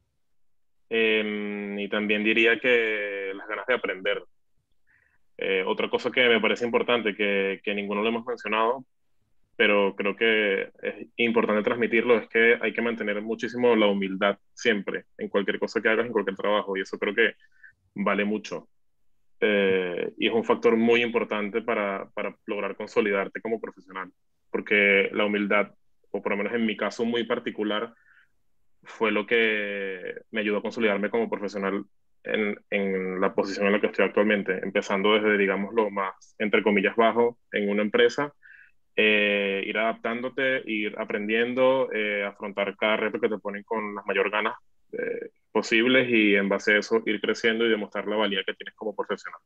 eh, y también diría que las ganas de aprender. Eh, otra cosa que me parece importante, que, que ninguno lo hemos mencionado, pero creo que es importante transmitirlo, es que hay que mantener muchísimo la humildad siempre, en cualquier cosa que hagas, en cualquier trabajo, y eso creo que vale mucho. Eh, y es un factor muy importante para, para lograr consolidarte como profesional, porque la humildad, o por lo menos en mi caso muy particular, fue lo que me ayudó a consolidarme como profesional en, en la posición en la que estoy actualmente, empezando desde, digamos, lo más, entre comillas, bajo en una empresa, eh, ir adaptándote, ir aprendiendo, eh, afrontar cada reto que te ponen con las mayor ganas eh, posibles y en base a eso ir creciendo y demostrar la valía que tienes como profesional.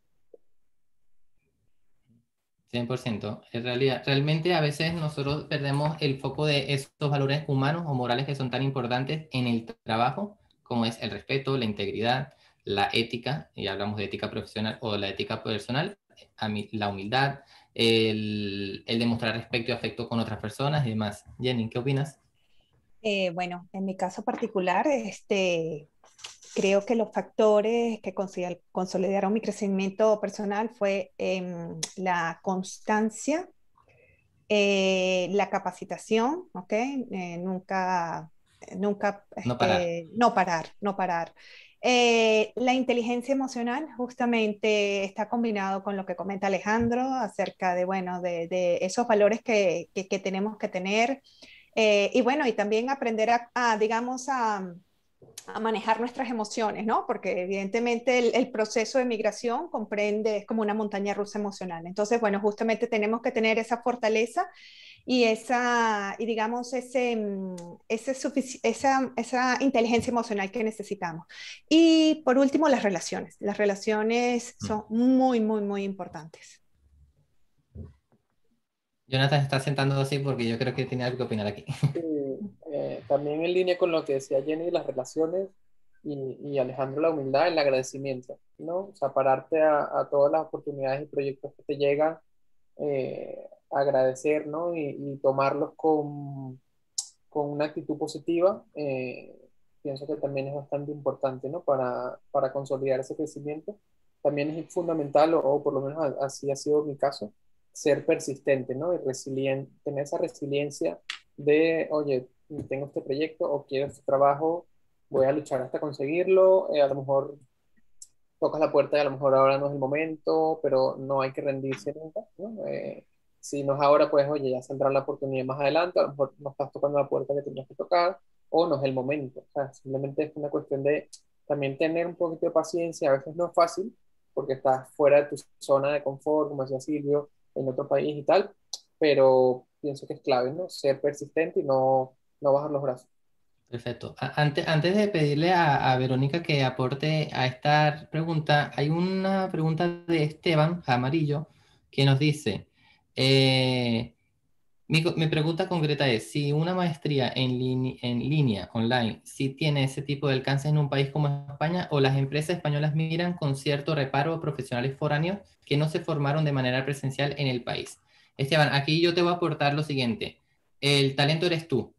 cien por ciento. En realidad, realmente a veces nosotros perdemos el foco de estos valores humanos o morales que son tan importantes en el trabajo, como es el respeto, la integridad, la ética, y hablamos de ética profesional o la ética personal, la humildad, el, el demostrar respeto y afecto con otras personas y demás. Jenny, ¿qué opinas? Eh, bueno, en mi caso particular, este, creo que los factores que consolidaron mi crecimiento personal fue eh, la constancia, eh, la capacitación, ¿ok? Eh, nunca, nunca, No parar. este, no parar, no parar. Eh, la inteligencia emocional justamente está combinado con lo que comenta Alejandro acerca de, bueno, de, de esos valores que, que, que tenemos que tener. Eh, y bueno, y también aprender a, a digamos, a, a, manejar nuestras emociones, ¿no? Porque evidentemente el, el, proceso de migración comprende, es como una montaña rusa emocional. Entonces, bueno, justamente tenemos que tener esa fortaleza y esa, y digamos, ese, ese esa, esa inteligencia emocional que necesitamos. Y por último, las relaciones. Las relaciones son muy, muy, muy importantes. Jonathan está sentando así porque yo creo que tiene algo que opinar aquí. Sí, eh, también en línea con lo que decía Jenny, las relaciones, y, y Alejandro, la humildad, el agradecimiento, ¿no? O sea, pararte a, a todas las oportunidades y proyectos que te llegan, eh, agradecer, ¿no? Y, y tomarlos con, con una actitud positiva, eh, pienso que también es bastante importante, ¿no? Para, para consolidar ese crecimiento. También es fundamental, o, o por lo menos así ha sido mi caso, ser persistente, ¿no? Y resilient, tener esa resiliencia de, oye, tengo este proyecto o quiero este trabajo, voy a luchar hasta conseguirlo, eh, a lo mejor tocas la puerta y a lo mejor ahora no es el momento, pero no hay que rendirse nunca, ¿no? Eh, si no es ahora, pues oye, ya saldrá la oportunidad más adelante, a lo mejor no estás tocando la puerta que tenías que tocar, o no es el momento. O sea, simplemente es una cuestión de también tener un poquito de paciencia, a veces no es fácil, porque estás fuera de tu zona de confort, como decía Silvio, en otro país y tal, pero pienso que es clave, ¿no? Ser persistente y no, no bajar los brazos. Perfecto. Antes, antes de pedirle a, a Verónica que aporte a esta pregunta, hay una pregunta de Esteban Amarillo que nos dice, eh, mi, mi pregunta concreta es, si una maestría en, line, en línea, online, si tiene ese tipo de alcance en un país como España, o las empresas españolas miran con cierto reparo a profesionales foráneos que no se formaron de manera presencial en el país. Esteban, aquí yo te voy a aportar lo siguiente. El talento eres tú,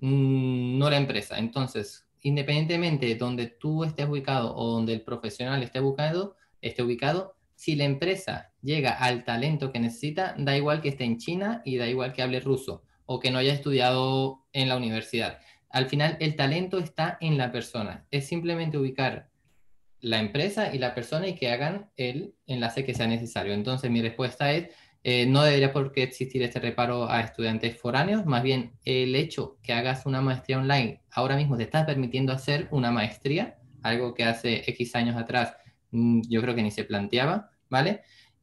no la empresa. Entonces, independientemente de donde tú estés ubicado o donde el profesional esté ubicado, esté ubicado, si la empresa llega al talento que necesita, da igual que esté en China y da igual que hable ruso o que no haya estudiado en la universidad. Al final, el talento está en la persona. Es simplemente ubicar la empresa y la persona y que hagan el enlace que sea necesario. Entonces, mi respuesta es, eh, no debería por qué existir este reparo a estudiantes foráneos, más bien el hecho que hagas una maestría online ahora mismo te está permitiendo hacer una maestría, algo que hace X años atrás mmm, yo creo que ni se planteaba, ¿vale?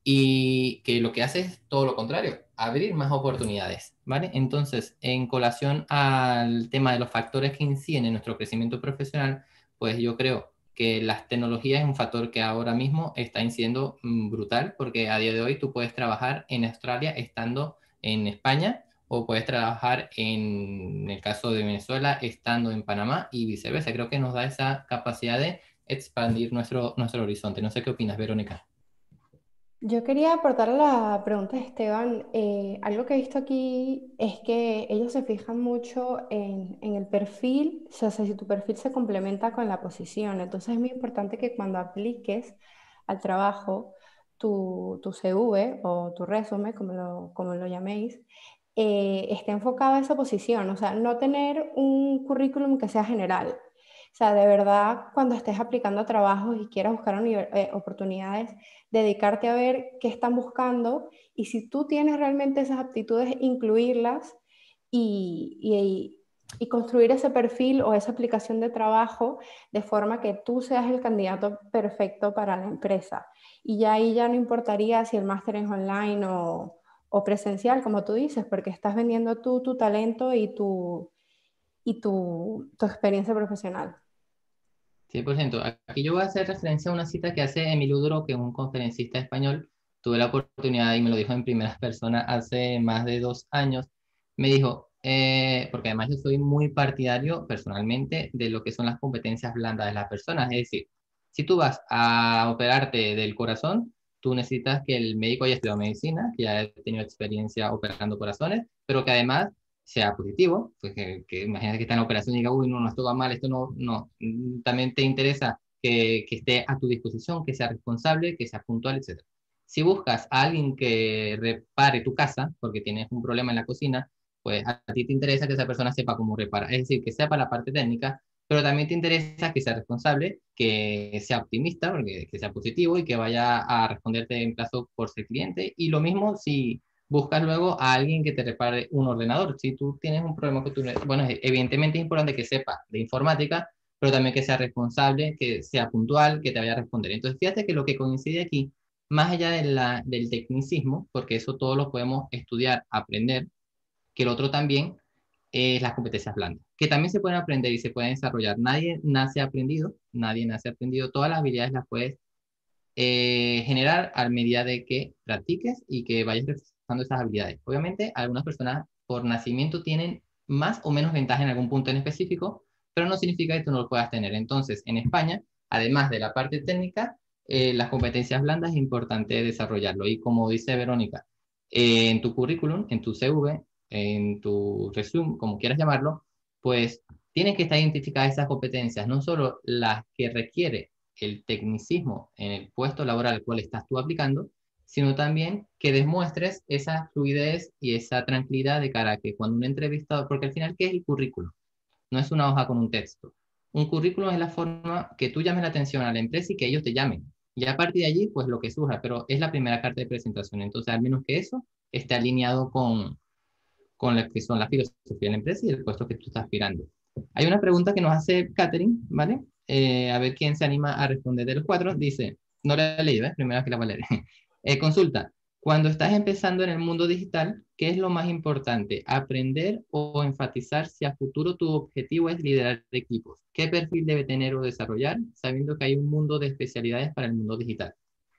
Y que lo que hace es todo lo contrario, abrir más oportunidades, ¿vale? Entonces, en colación al tema de los factores que inciden en nuestro crecimiento profesional, pues yo creo que las tecnologías es un factor que ahora mismo está incidiendo brutal, porque a día de hoy tú puedes trabajar en Australia estando en España, o puedes trabajar en el caso de Venezuela estando en Panamá y viceversa. Creo que nos da esa capacidad de expandir nuestro, nuestro horizonte. No sé qué opinas, Verónica. Yo quería aportar a la pregunta de Esteban. Eh, algo que he visto aquí es que ellos se fijan mucho en, en el perfil, o sea, si tu perfil se complementa con la posición. Entonces es muy importante que cuando apliques al trabajo, tu, tu C V o tu resumen, como lo, como lo llaméis, eh, esté enfocado a esa posición. O sea, no tener un currículum que sea general, O sea, de verdad, cuando estés aplicando a trabajos y quieras buscar eh, oportunidades, dedicarte a ver qué están buscando y si tú tienes realmente esas aptitudes, incluirlas y, y, y construir ese perfil o esa aplicación de trabajo de forma que tú seas el candidato perfecto para la empresa. Y ya ahí ya no importaría si el máster es online o, o presencial, como tú dices, porque estás vendiendo tú tu talento y tu, y tu, tu experiencia profesional. cien por ciento. Aquí yo voy a hacer referencia a una cita que hace Emilio Duro, que es un conferencista español. Tuve la oportunidad y me lo dijo en primera persona hace más de dos años. Me dijo, eh, porque además yo soy muy partidario personalmente de lo que son las competencias blandas de las personas. Es decir, si tú vas a operarte del corazón, tú necesitas que el médico haya estudiado medicina, que haya tenido experiencia operando corazones, pero que además sea positivo, pues que, que imagínate que está en la operación y diga, uy, no, no, esto va mal, esto no, no, también te interesa que, que esté a tu disposición, que sea responsable, que sea puntual, etcétera. Si buscas a alguien que repare tu casa, porque tienes un problema en la cocina, pues a ti te interesa que esa persona sepa cómo reparar, es decir, que sepa la parte técnica, pero también te interesa que sea responsable, que sea optimista, porque, que sea positivo y que vaya a responderte en plazo por ser cliente. Y lo mismo si buscas luego a alguien que te repare un ordenador. Si tú tienes un problema con tu... Bueno, evidentemente es importante que sepa de informática, pero también que sea responsable, que sea puntual, que te vaya a responder. Entonces, fíjate que lo que coincide aquí, más allá de la, del tecnicismo, porque eso todo lo podemos estudiar, aprender, que el otro también es las competencias blandas, que también se pueden aprender y se pueden desarrollar. Nadie nace aprendido, nadie nace aprendido. Todas las habilidades las puedes eh, generar a medida de que practiques y que vayas reforzando esas habilidades. Obviamente, algunas personas por nacimiento tienen más o menos ventaja en algún punto en específico, pero no significa que tú no lo puedas tener. Entonces, en España, además de la parte técnica, eh, las competencias blandas es importante desarrollarlo. Y como dice Verónica, eh, en tu currículum, en tu C V, en tu resumen, como quieras llamarlo, pues tienen que estar identificadas esas competencias, no solo las que requiere el tecnicismo en el puesto laboral al cual estás tú aplicando, sino también que demuestres esa fluidez y esa tranquilidad de cara a que cuando un entrevistador, porque al final, ¿qué es el currículum? No es una hoja con un texto. Un currículum es la forma que tú llames la atención a la empresa y que ellos te llamen. Y a partir de allí, pues lo que surja, pero es la primera carta de presentación. Entonces, al menos que eso esté alineado con, con la que son la filosofía de la empresa y el puesto que tú estás aspirando. Hay una pregunta que nos hace Catherine, ¿vale? Eh, a ver quién se anima a responder de los cuatro. Dice, no la he leído, ¿eh? Primera vez que la voy a leer. eh, consulta, cuando estás empezando en el mundo digital, ¿qué es lo más importante? ¿Aprender o enfatizar si a futuro tu objetivo es liderar equipos? ¿Qué perfil debe tener o desarrollar, sabiendo que hay un mundo de especialidades para el mundo digital?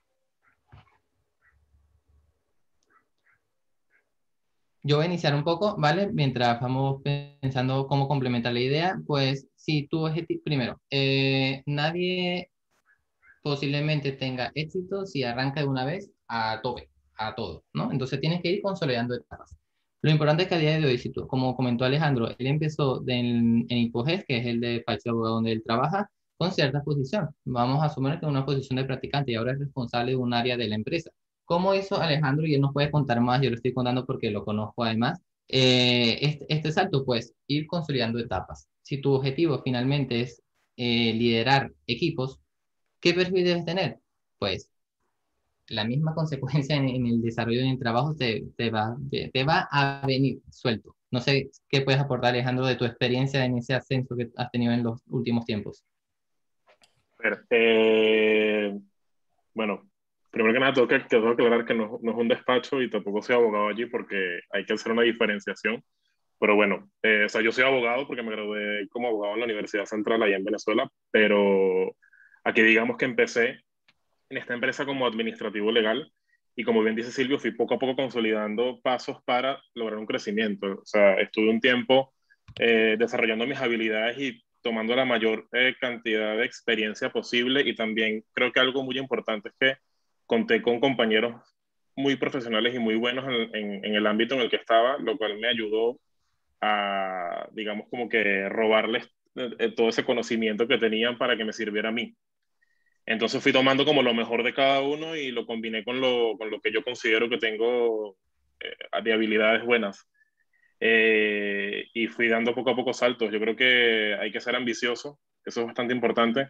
Yo voy a iniciar un poco, ¿vale? Mientras vamos pensando cómo complementar la idea, pues si tu objetivo, primero, eh, nadie posiblemente tenga éxito si arranca de una vez a tope, a todo, ¿no? Entonces tienes que ir consolidando etapas. Lo importante es que a día de hoy, si tú, como comentó Alejandro, él empezó de, en, en Hipoges, que es el de País donde él trabaja, con cierta posición. Vamos a asumir que es una posición de practicante y ahora es responsable de un área de la empresa. ¿Cómo hizo Alejandro? Y él nos puede contar más, yo lo estoy contando porque lo conozco además. Eh, este, este salto, pues, ir consolidando etapas. Si tu objetivo finalmente es eh, liderar equipos, ¿qué perfil debes tener? Pues la misma consecuencia en, en el desarrollo en el trabajo te, te, va, te, te, va a venir suelto. No sé qué puedes aportar, Alejandro, de tu experiencia en ese ascenso que has tenido en los últimos tiempos. A ver, eh, bueno, primero que nada tengo que, tengo que aclarar que no, no es un despacho y tampoco soy abogado allí porque hay que hacer una diferenciación. Pero bueno, eh, o sea, yo soy abogado porque me gradué como abogado en la Universidad Central allá en Venezuela, pero aquí digamos que empecé en esta empresa como administrativo legal y como bien dice Silvio, fui poco a poco consolidando pasos para lograr un crecimiento. O sea, estuve un tiempo eh, desarrollando mis habilidades y tomando la mayor eh, cantidad de experiencia posible y también creo que algo muy importante es que conté con compañeros muy profesionales y muy buenos en, en, en el ámbito en el que estaba, lo cual me ayudó a, digamos, como que robarles eh, todo ese conocimiento que tenían para que me sirviera a mí. Entonces fui tomando como lo mejor de cada uno y lo combiné con lo, con lo que yo considero que tengo eh, de habilidades buenas. eh, y fui dando poco a poco saltos. Yo creo que hay que ser ambicioso, eso es bastante importante,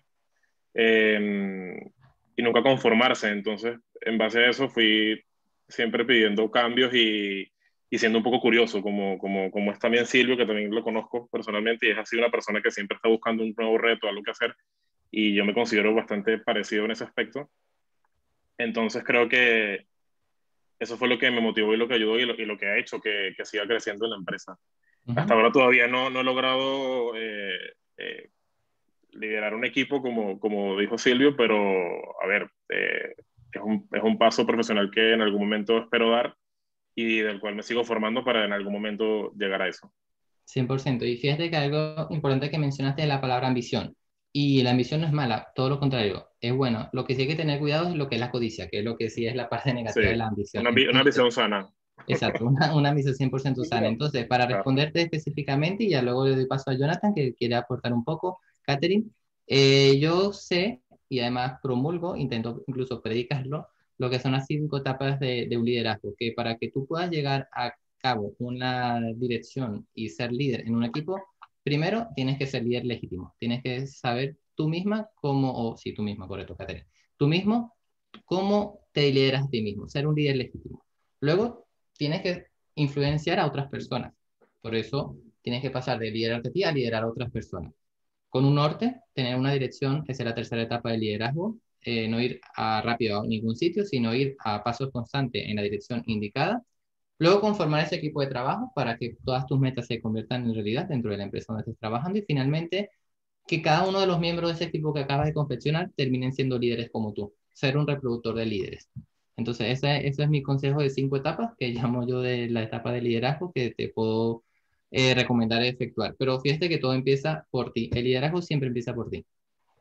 eh, y nunca conformarse. Entonces, en base a eso, fui siempre pidiendo cambios y, y siendo un poco curioso, como, como, como es también Silvio, que también lo conozco personalmente, y es así una persona que siempre está buscando un nuevo reto, algo que hacer, y yo me considero bastante parecido en ese aspecto. Entonces, creo que eso fue lo que me motivó y lo que ayudó y lo, y lo que ha hecho que, que siga creciendo en la empresa. Hasta Ujú. ahora todavía no, no he logrado eh, eh, liderar un equipo como, como dijo Silvio, pero a ver, eh, es, un, es un paso profesional que en algún momento espero dar y del cual me sigo formando para en algún momento llegar a eso. cien por ciento. Y fíjate que algo importante que mencionaste es la palabra ambición. Y la ambición no es mala, todo lo contrario, es bueno. Lo que sí hay que tener cuidado es lo que es la codicia, que es lo que sí es la parte Sí, negativa de la ambición. una, una Entonces, visión sana. exacto, una, una ambición cien por ciento sana. Silvio, Entonces, para Claro. responderte específicamente, y ya luego le doy paso a Jonathan, que quiere aportar un poco, Catherine, eh, yo sé, y además promulgo, intento incluso predicarlo, lo que son las cinco etapas de, de un liderazgo, que para que tú puedas llegar a cabo una dirección y ser líder en un equipo, primero tienes que ser líder legítimo, tienes que saber tú misma cómo, o sí, tú misma, correcto, Catherine, tú mismo, cómo te lideras a ti mismo, ser un líder legítimo. Luego, tienes que influenciar a otras personas. Por eso, tienes que pasar de liderarte a ti a liderar a otras personas. Con un norte, tener una dirección, esa es la tercera etapa del liderazgo, eh, no ir a rápido a ningún sitio, sino ir a pasos constantes en la dirección indicada. Luego, conformar ese equipo de trabajo para que todas tus metas se conviertan en realidad dentro de la empresa donde estés trabajando. Y finalmente, que cada uno de los miembros de ese equipo que acabas de confeccionar terminen siendo líderes como tú, ser un reproductor de líderes. Entonces, ese, ese es mi consejo de cinco etapas que llamo yo de la etapa de liderazgo que te puedo eh, recomendar efectuar. Pero fíjate que todo empieza por ti. El liderazgo siempre empieza por ti.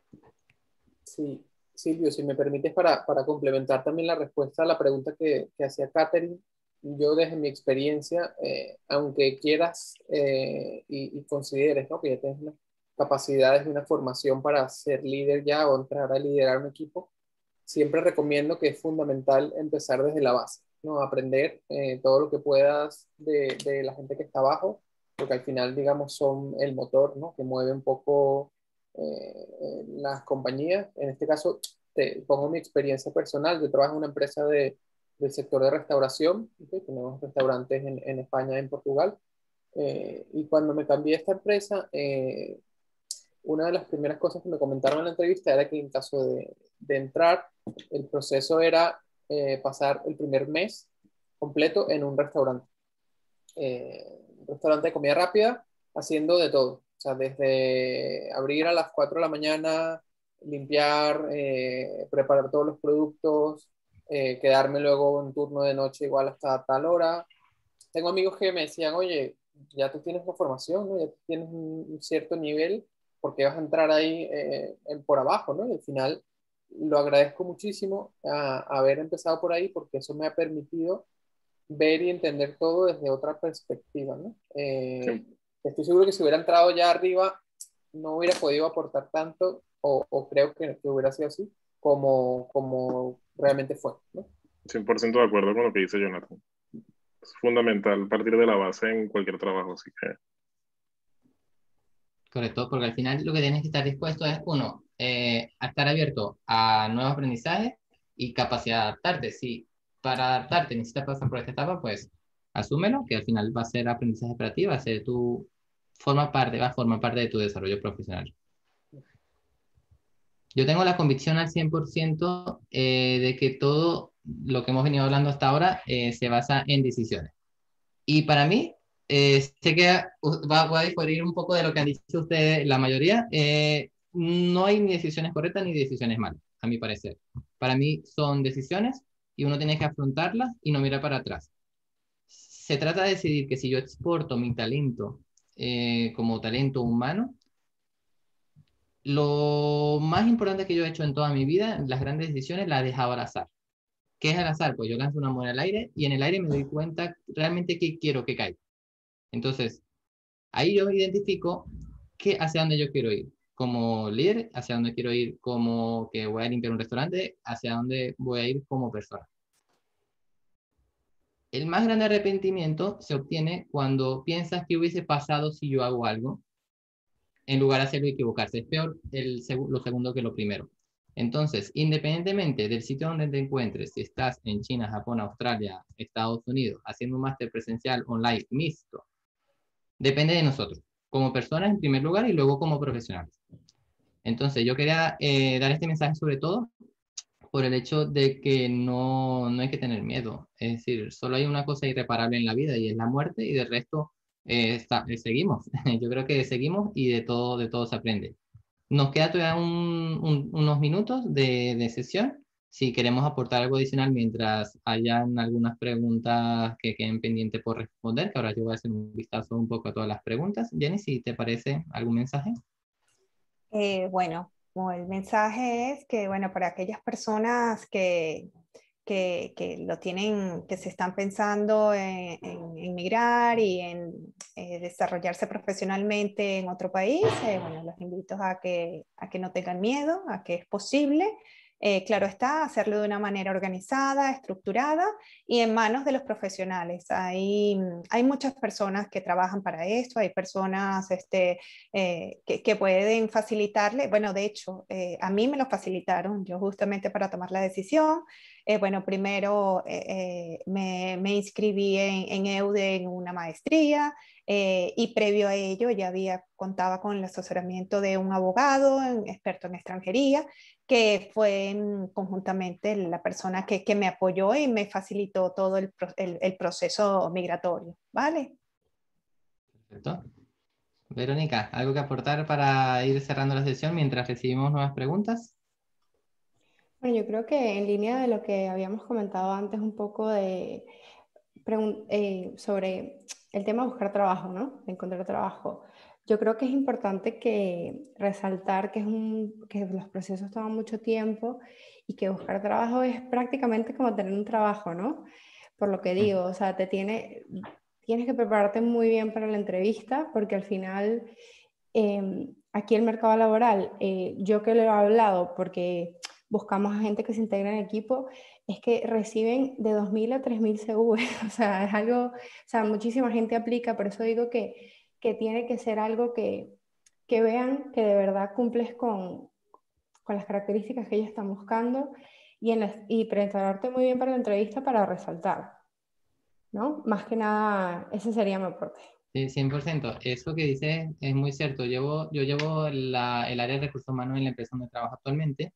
sí, Silvio, si me permites para, para complementar también la respuesta a la pregunta que, que hacía Catherine, yo desde mi experiencia, eh, aunque quieras eh, y, y consideres, ¿no?, que ya tienes unas capacidades y una formación para ser líder ya o entrar a liderar un equipo, siempre recomiendo que es fundamental empezar desde la base, ¿no? Aprender eh, todo lo que puedas de, de la gente que está abajo, porque al final, digamos, son el motor, ¿no?, que mueve un poco eh, las compañías. En este caso, te pongo mi experiencia personal. Yo trabajo en una empresa de, del sector de restauración, ¿okay? Tenemos restaurantes en, en España y en Portugal. Eh, y cuando me cambié a esta empresa, eh, una de las primeras cosas que me comentaron en la entrevista era que en caso de, de entrar, el proceso era eh, pasar el primer mes completo en un restaurante. Eh, un restaurante de comida rápida, haciendo de todo. O sea, desde abrir a las cuatro de la mañana, limpiar, eh, preparar todos los productos, eh, quedarme luego en turno de noche igual hasta tal hora. Tengo amigos que me decían, oye, ya tú tienes la formación, ¿no? Ya tú tienes un, un cierto nivel, ¿por qué vas a entrar ahí eh, en, por abajo, ¿no? Y al final lo agradezco muchísimo a, a haber empezado por ahí porque eso me ha permitido ver y entender todo desde otra perspectiva, ¿no? Eh, Sí, estoy seguro que si hubiera entrado ya arriba no hubiera podido aportar tanto o, o creo que, que, hubiera sido así como, como realmente fue, ¿no? cien por ciento de acuerdo con lo que dice Jonathan. Es fundamental partir de la base en cualquier trabajo, así que Correcto, porque al final lo que tienes que estar dispuesto es, uno, eh, a estar abierto a nuevos aprendizajes y capacidad de adaptarte. Si para adaptarte necesitas pasar por esta etapa, pues asúmelo, que al final va a ser aprendizaje para ti, va a ser tu, forma parte, va a formar parte de tu desarrollo profesional. Yo tengo la convicción al cien por ciento eh, de que todo lo que hemos venido hablando hasta ahora eh, se basa en decisiones. Y para mí, eh, sé que va, va a diferir un poco de lo que han dicho ustedes, la mayoría. Eh, no hay ni decisiones correctas ni decisiones malas, a mi parecer. Para mí son decisiones y uno tiene que afrontarlas y no mirar para atrás. Se trata de decidir que si yo exporto mi talento eh, como talento humano, lo más importante que yo he hecho en toda mi vida, las grandes decisiones, las he dejado al azar. ¿Qué es al azar? Pues yo lanzo una moneda al aire y en el aire me doy cuenta realmente qué quiero que caiga. Entonces, ahí yo identifico que hacia dónde yo quiero ir como líder, hacia dónde quiero ir como que voy a limpiar un restaurante, hacia dónde voy a ir como persona. El más grande arrepentimiento se obtiene cuando piensas que hubiese pasado si yo hago algo, en lugar de hacerlo y equivocarse. Es peor el seg lo segundo que lo primero. Entonces, independientemente del sitio donde te encuentres, si estás en China, Japón, Australia, Estados Unidos, haciendo un máster presencial, online, mixto, depende de nosotros, como personas en primer lugar y luego como profesionales. Entonces, yo quería eh, dar este mensaje sobre todo por el hecho de que no, no hay que tener miedo. Es decir, solo hay una cosa irreparable en la vida y es la muerte, y del resto eh, está, eh, seguimos. Yo creo que seguimos y de todo, de todo se aprende. Nos queda todavía un, un, unos minutos de, de sesión. Si queremos aportar algo adicional mientras hayan algunas preguntas que queden pendientes por responder, que ahora yo voy a hacer un vistazo un poco a todas las preguntas. Jenny, si te parece algún mensaje. Eh, bueno, como el mensaje es que, bueno, para aquellas personas que, que, que lo tienen, que se están pensando en, en, en migrar y en eh, desarrollarse profesionalmente en otro país, eh, bueno, los invito a que, a que no tengan miedo, a que es posible. Eh, claro está, hacerlo de una manera organizada, estructurada y en manos de los profesionales. Hay, hay muchas personas que trabajan para esto, hay personas este, eh, que, que, pueden facilitarle. Bueno, de hecho, eh, a mí me lo facilitaron, yo justamente para tomar la decisión. Eh, bueno, primero eh, eh, me, me, inscribí en, en EUDE en una maestría eh, y previo a ello ya había, contaba con el asesoramiento de un abogado, un experto en extranjería, que fue mm, conjuntamente la persona que, que me apoyó y me facilitó todo el, el, el proceso migratorio, ¿vale? Perfecto. Verónica, ¿algo que aportar para ir cerrando la sesión mientras recibimos nuevas preguntas? Bueno, yo creo que en línea de lo que habíamos comentado antes un poco de eh, sobre el tema de buscar trabajo, ¿no? De encontrar trabajo. Yo creo que es importante que resaltar que, es un, que los procesos toman mucho tiempo y que buscar trabajo es prácticamente como tener un trabajo, ¿no? Por lo que digo, o sea, te tiene, tienes que prepararte muy bien para la entrevista porque al final eh, aquí el mercado laboral, eh, yo que lo he hablado porque buscamos a gente que se integre en el equipo, es que reciben de dos mil a tres mil C V, o sea, es algo, o sea, muchísima gente aplica, por eso digo que, que tiene que ser algo que, que vean que de verdad cumples con, con las características que ellos están buscando y, en la, y prepararte muy bien para la entrevista para resaltar, ¿no? Más que nada, ese sería mi aporte. Sí, cien por ciento. Eso que dices es muy cierto. Llevo, yo llevo la, el área de recursos humanos en la empresa donde trabajo actualmente.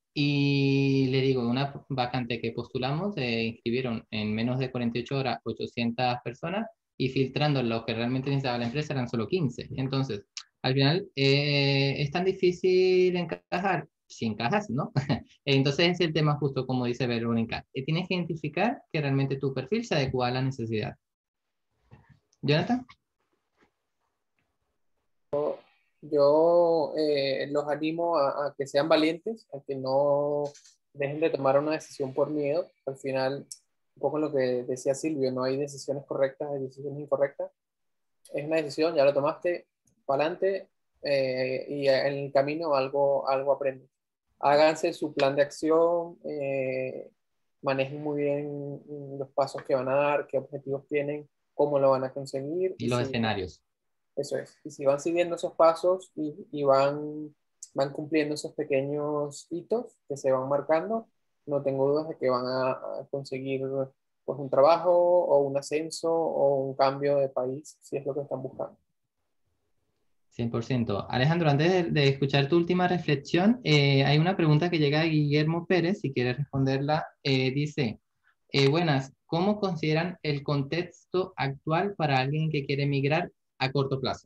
Y le digo, una vacante que postulamos, eh, inscribieron en menos de cuarenta y ocho horas ochocientas personas y filtrando lo que realmente necesitaba la empresa eran solo quince. Entonces, al final, eh, es tan difícil encajar, si encajas, ¿no? Entonces es el tema justo como dice Verónica. Eh, Tienes que identificar que realmente tu perfil se adecua a la necesidad. ¿Jonathan? Yo eh, los animo a, a que sean valientes, a que no dejen de tomar una decisión por miedo. Al final, un poco lo que decía Silvio, no hay decisiones correctas, hay decisiones incorrectas. Es una decisión, ya lo tomaste, para adelante eh, y en el camino algo, algo aprendes. Háganse su plan de acción, eh, manejen muy bien los pasos que van a dar, qué objetivos tienen, cómo lo van a conseguir. Y Y los si, escenarios. eso es. Y si van siguiendo esos pasos y, y van, van cumpliendo esos pequeños hitos que se van marcando, no tengo dudas de que van a, a conseguir pues, un trabajo o un ascenso o un cambio de país, si es lo que están buscando. cien por ciento. Alejandro, antes de, de escuchar tu última reflexión, eh, hay una pregunta que llega de Guillermo Pérez, si quieres responderla. Eh, dice, eh, buenas, ¿cómo consideran el contexto actual para alguien que quiere emigrar a corto plazo?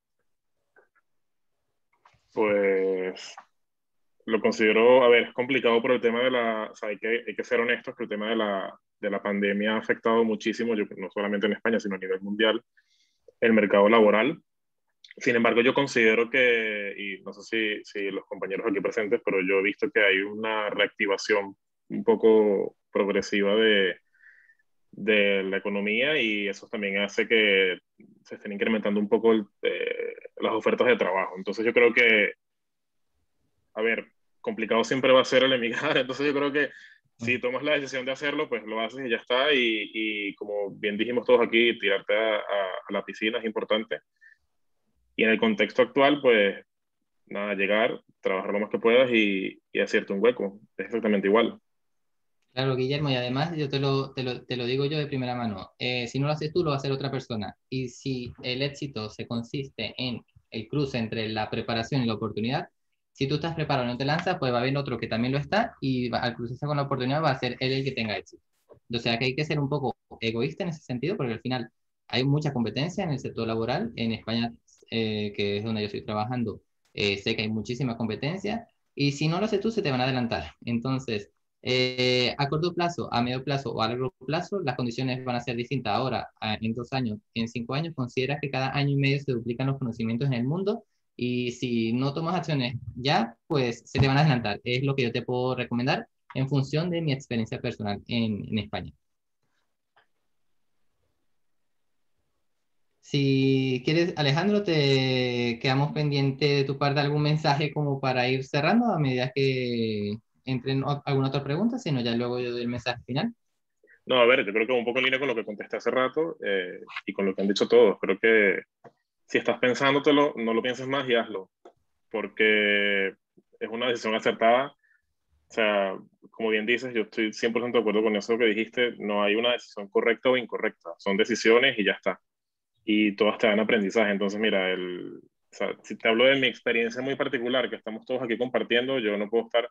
Pues lo considero, a ver, es complicado por el tema de la, o sea, hay que, hay que ser honestos que el tema de la, de la pandemia ha afectado muchísimo, yo, no solamente en España, sino a nivel mundial, el mercado laboral. Sin embargo, yo considero que, y no sé si, si los compañeros aquí presentes, pero yo he visto que hay una reactivación un poco progresiva de, de la economía y eso también hace que se estén incrementando un poco el, eh, las ofertas de trabajo. Entonces yo creo que, a ver, complicado siempre va a ser el emigrar, entonces yo creo que si tomas la decisión de hacerlo, pues lo haces y ya está. Y, y como bien dijimos todos aquí, tirarte a, a, a la piscina es importante. Y en el contexto actual, pues nada, llegar, trabajar lo más que puedas y, y hacerte un hueco. Es exactamente igual. Claro, Guillermo, y además yo te lo, te lo, te lo digo yo de primera mano. Eh, si no lo haces tú, lo va a hacer otra persona. Y si el éxito se consiste en el cruce entre la preparación y la oportunidad, si tú estás preparado y no te lanzas, pues va a haber otro que también lo está y va, al cruzarse con la oportunidad va a ser él el que tenga éxito. O sea que hay que ser un poco egoísta en ese sentido, porque al final hay mucha competencia en el sector laboral. En España, eh, que es donde yo estoy trabajando, eh, sé que hay muchísima competencia y si no lo haces tú, se te van a adelantar. Entonces, eh, a corto plazo, a medio plazo o a largo plazo, las condiciones van a ser distintas. Ahora, a- en dos años, en cinco años, considera que cada año y medio se duplican los conocimientos en el mundo y si no tomas acciones ya, pues se te van a adelantar. Es lo que yo te puedo recomendar en función de mi experiencia personal en, en España. Si quieres, Alejandro, te quedamos pendiente de tu parte algún mensaje como para ir cerrando a medida que entren o- alguna otra pregunta, sino ya luego yo doy el mensaje final. No, a ver, yo creo que un poco en línea con lo que contesté hace rato eh, y con lo que han dicho todos. Creo que si estás pensándotelo, no lo pienses más y hazlo, porque es una decisión acertada. O sea, como bien dices, yo estoy cien por ciento de acuerdo con eso que dijiste. No hay una decisión correcta o incorrecta. Son decisiones y ya está. Y todas te dan aprendizaje. Entonces, mira, el, o sea, si te hablo de mi experiencia muy particular, que estamos todos aquí compartiendo, yo no puedo estar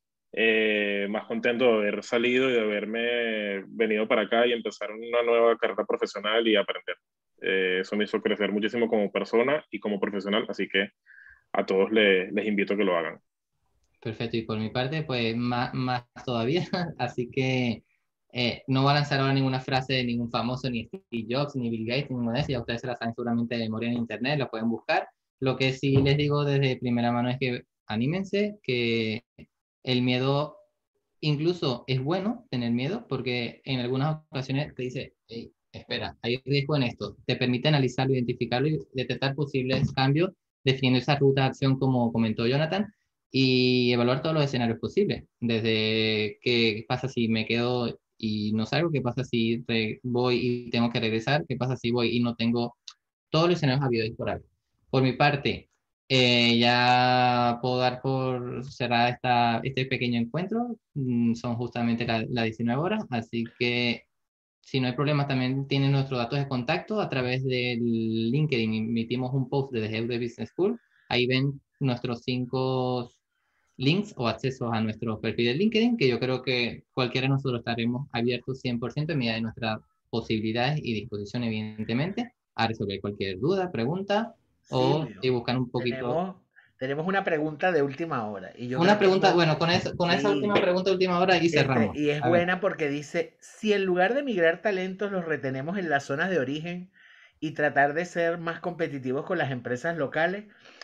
eh, más contento de haber salido y de haberme venido para acá y empezar una nueva carrera profesional y aprender. Eh, eso me hizo crecer muchísimo como persona y como profesional, así que a todos les, les invito a que lo hagan. Perfecto, y por mi parte, pues más, más todavía, así que eh, no voy a lanzar ahora ninguna frase de ningún famoso, ni Steve Jobs, ni Bill Gates, ni ninguno de esos, ya ustedes se la saben seguramente de memoria en internet, la pueden buscar. Lo que sí les digo desde primera mano es que anímense, que el miedo incluso es bueno tener miedo, porque en algunas ocasiones te dice, hey, espera, hay riesgo en esto, te permite analizarlo, identificarlo y detectar posibles cambios, definiendo esa ruta de acción como comentó Jonathan y evaluar todos los escenarios posibles, desde qué pasa si me quedo y no salgo, qué pasa si voy y tengo que regresar, qué pasa si voy y no tengo todos los escenarios habidos y por haber. Por mi parte, eh, ya puedo dar por cerrada esta, este pequeño encuentro, mm, son justamente las la diecinueve horas, así que si no hay problema, también tienen nuestros datos de contacto a través del LinkedIn. Emitimos un post desde G E U de Business School. Ahí ven nuestros cinco links o accesos a nuestro perfil de LinkedIn, que yo creo que cualquiera de nosotros estaremos abiertos cien por ciento en medida de nuestras posibilidades y disposición, evidentemente, a resolver cualquier duda, pregunta o Silvio, si buscan un poquito. tenemos, tenemos una pregunta de última hora y yo Una creo que es pregunta, muy, bueno, con, eso, con esa última sí, pregunta, última hora y este, cerramos. y es A ver. buena porque dice, si en lugar de migrar talentos los retenemos en las zonas de origen y tratar de ser más competitivos con las empresas locales,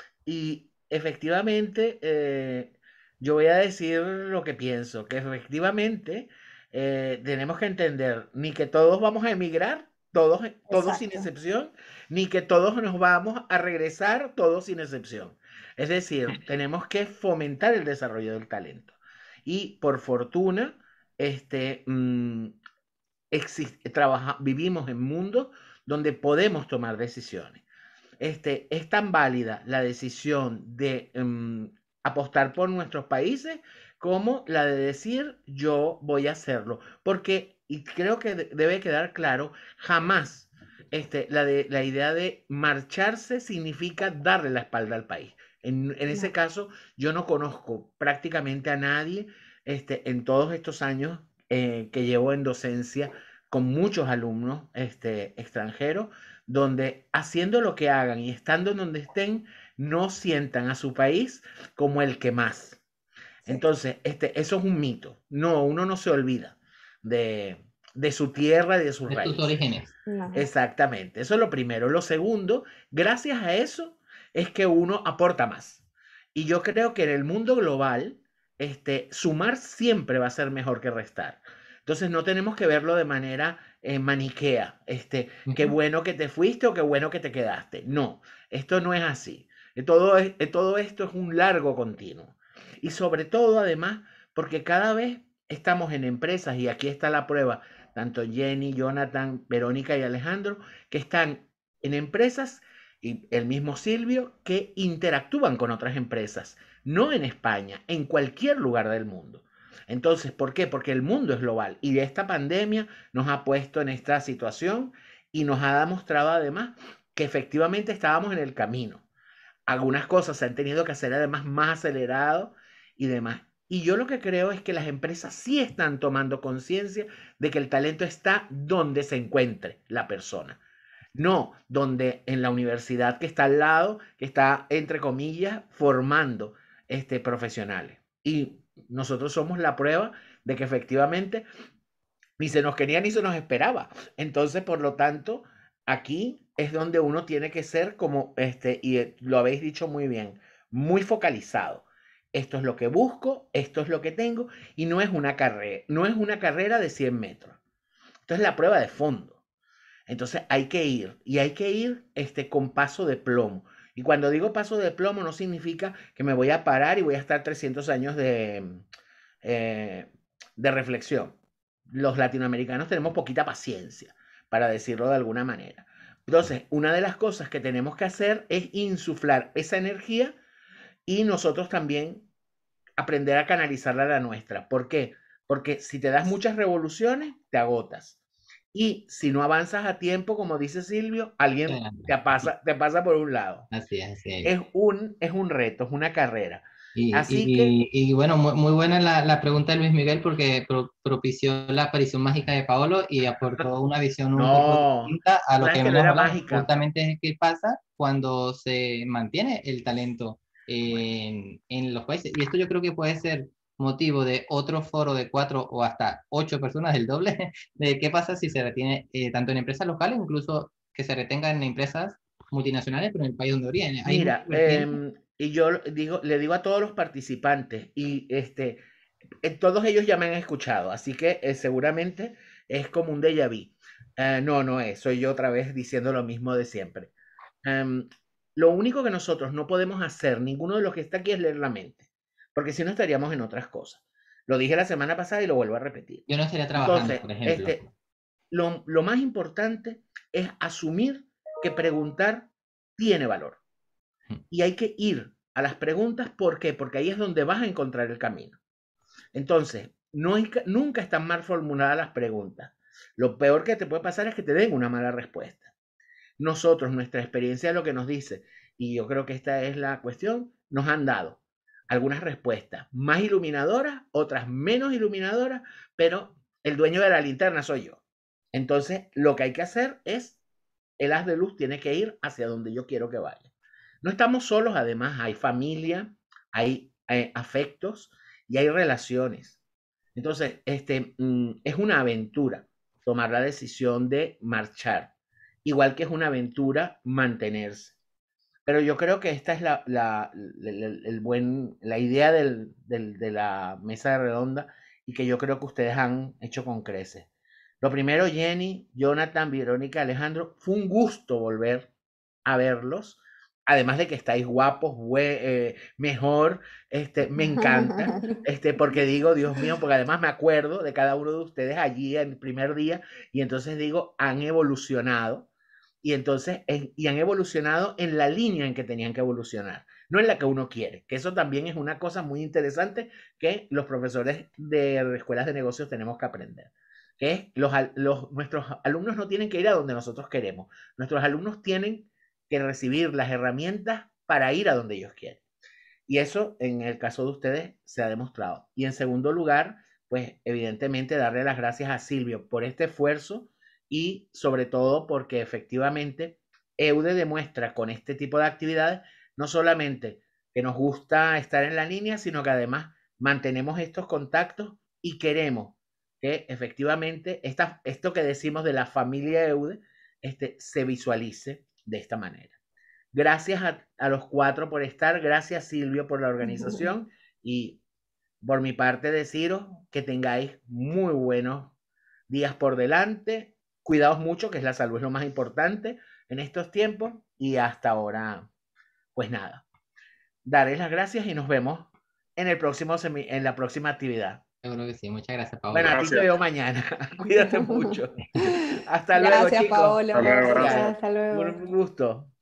y efectivamente, eh, yo voy a decir lo que pienso, que efectivamente eh, tenemos que entender ni que todos vamos a emigrar, todos, todos sin Exacto. excepción, ni que todos nos vamos a regresar, todos sin excepción. Es decir, tenemos que fomentar el desarrollo del talento. Y por fortuna, este, mm, existe, trabaja, vivimos en mundos donde podemos tomar decisiones. Este, es tan válida la decisión de um, apostar por nuestros países como la de decir yo voy a hacerlo. Porque, y creo que de, debe quedar claro, jamás este, la, de, la idea de marcharse significa darle la espalda al país. En, en ese No. caso, yo no conozco prácticamente a nadie este, en todos estos años eh, que llevo en docencia con muchos alumnos este, extranjeros, donde haciendo lo que hagan y estando en donde estén, no sientan a su país como el que más. Sí. Entonces, este, eso es un mito. No, uno no se olvida de, de su tierra y de sus De tus raíces. orígenes. No. Exactamente, eso es lo primero. Lo segundo, gracias a eso, es que uno aporta más. Y yo creo que en el mundo global, este, sumar siempre va a ser mejor que restar. Entonces no tenemos que verlo de manera eh, maniquea. Este, qué Ujú. bueno que te fuiste o qué bueno que te quedaste. No, esto no es así. Todo, es, todo esto es un largo continuo. Y sobre todo, además, porque cada vez estamos en empresas, y aquí está la prueba, tanto Jenny, Jonathan, Verónica y Alejandro, que están en empresas, y el mismo Silvio, que interactúan con otras empresas, no en España, en cualquier lugar del mundo. Entonces, ¿por qué? Porque el mundo es global y esta pandemia nos ha puesto en esta situación y nos ha demostrado además que efectivamente estábamos en el camino. Algunas cosas se han tenido que hacer además más acelerado y demás. Y yo lo que creo es que las empresas sí están tomando conciencia de que el talento está donde se encuentre la persona. No donde en la universidad que está al lado, que está, entre comillas, formando este, profesionales. Y nosotros somos la prueba de que efectivamente ni se nos quería ni se nos esperaba. Entonces, por lo tanto, aquí es donde uno tiene que ser como, este, y lo habéis dicho muy bien, muy focalizado. Esto es lo que busco, esto es lo que tengo, y no es una carrera, no es una carrera de cien metros. Esto es la prueba de fondo. Entonces hay que ir, y hay que ir este, con paso de plomo. Y cuando digo paso de plomo no significa que me voy a parar y voy a estar trescientos años de, eh, de reflexión. Los latinoamericanos tenemos poquita paciencia, para decirlo de alguna manera. Entonces, una de las cosas que tenemos que hacer es insuflar esa energía y nosotros también aprender a canalizarla a la nuestra. ¿Por qué? Porque si te das muchas revoluciones, te agotas. Y si no avanzas a tiempo, como dice Silvio, alguien te pasa, te pasa por un lado. Así es, así es. Es un, es un reto, es una carrera. Y, Así y, que... y bueno, muy, muy buena la, la pregunta de Luis Miguel porque pro, propició la aparición mágica de Paolo y aportó una visión un poco No, distinta a lo no es que que no hemos era hablado. mágica. Justamente es qué pasa cuando se mantiene el talento en, en los países. Y esto yo creo que puede ser motivo de otro foro de cuatro o hasta ocho personas, el doble, de qué pasa si se retiene eh, tanto en empresas locales, incluso que se retenga en empresas multinacionales, pero en el país donde origen. Hay Mira, eh, y yo digo, le digo a todos los participantes, y este, eh, todos ellos ya me han escuchado, así que eh, seguramente es como un déjà vu. Eh, no, no es, soy yo otra vez diciendo lo mismo de siempre. Um, lo único que nosotros no podemos hacer, ninguno de los que está aquí, es leer la mente, porque si no estaríamos en otras cosas. Lo dije la semana pasada y lo vuelvo a repetir. Yo no estaría trabajando, Entonces, por ejemplo. este, lo, lo más importante es asumir que preguntar tiene valor. Y hay que ir a las preguntas. ¿Por qué? Porque ahí es donde vas a encontrar el camino. Entonces, no hay, nunca están mal formuladas las preguntas. Lo peor que te puede pasar es que te den una mala respuesta. Nosotros, nuestra experiencia es lo que nos dice, y yo creo que esta es la cuestión, nos han dado algunas respuestas más iluminadoras, otras menos iluminadoras, pero el dueño de la linterna soy yo. Entonces, lo que hay que hacer es, el haz de luz tiene que ir hacia donde yo quiero que vaya. No estamos solos, además, hay familia, hay, hay afectos y hay relaciones. Entonces, este, mm, es una aventura tomar la decisión de marchar, igual que es una aventura mantenerse. Pero yo creo que esta es la, la, la, el buen, la idea del, del, de la mesa redonda, y que yo creo que ustedes han hecho con creces. Lo primero, Jenny, Jonathan, Verónica, Alejandro, fue un gusto volver a verlos. Además de que estáis guapos, we, eh, mejor, este, me encanta, este, porque digo, Dios mío, porque además me acuerdo de cada uno de ustedes allí en el primer día, y entonces digo, han evolucionado, y entonces, y han evolucionado en la línea en que tenían que evolucionar, no en la que uno quiere, que eso también es una cosa muy interesante que los profesores de escuelas de negocios tenemos que aprender. Que los, los, nuestros alumnos no tienen que ir a donde nosotros queremos, nuestros alumnos tienen que recibir las herramientas para ir a donde ellos quieren. Y eso, en el caso de ustedes, se ha demostrado. Y en segundo lugar, pues evidentemente darle las gracias a Silvio por este esfuerzo, y sobre todo porque efectivamente EUDE demuestra con este tipo de actividades no solamente que nos gusta estar en la línea, sino que además mantenemos estos contactos y queremos que efectivamente esta, esto que decimos de la familia EUDE este, se visualice de esta manera. Gracias a, a los cuatro por estar, gracias Silvio por la organización, y por mi parte deciros que tengáis muy buenos días por delante, cuidaos mucho, que es la salud es lo más importante en estos tiempos, y hasta ahora, pues nada, daré las gracias y nos vemos en, el próximo en la próxima actividad. Seguro que sí. Muchas gracias, Paolo. Bueno, a ti te Gracias. veo mañana. Cuídate mucho. Hasta luego, Gracias, chicos. Paolo. Hasta luego, Gracias. gracias. Hasta luego. Un gusto.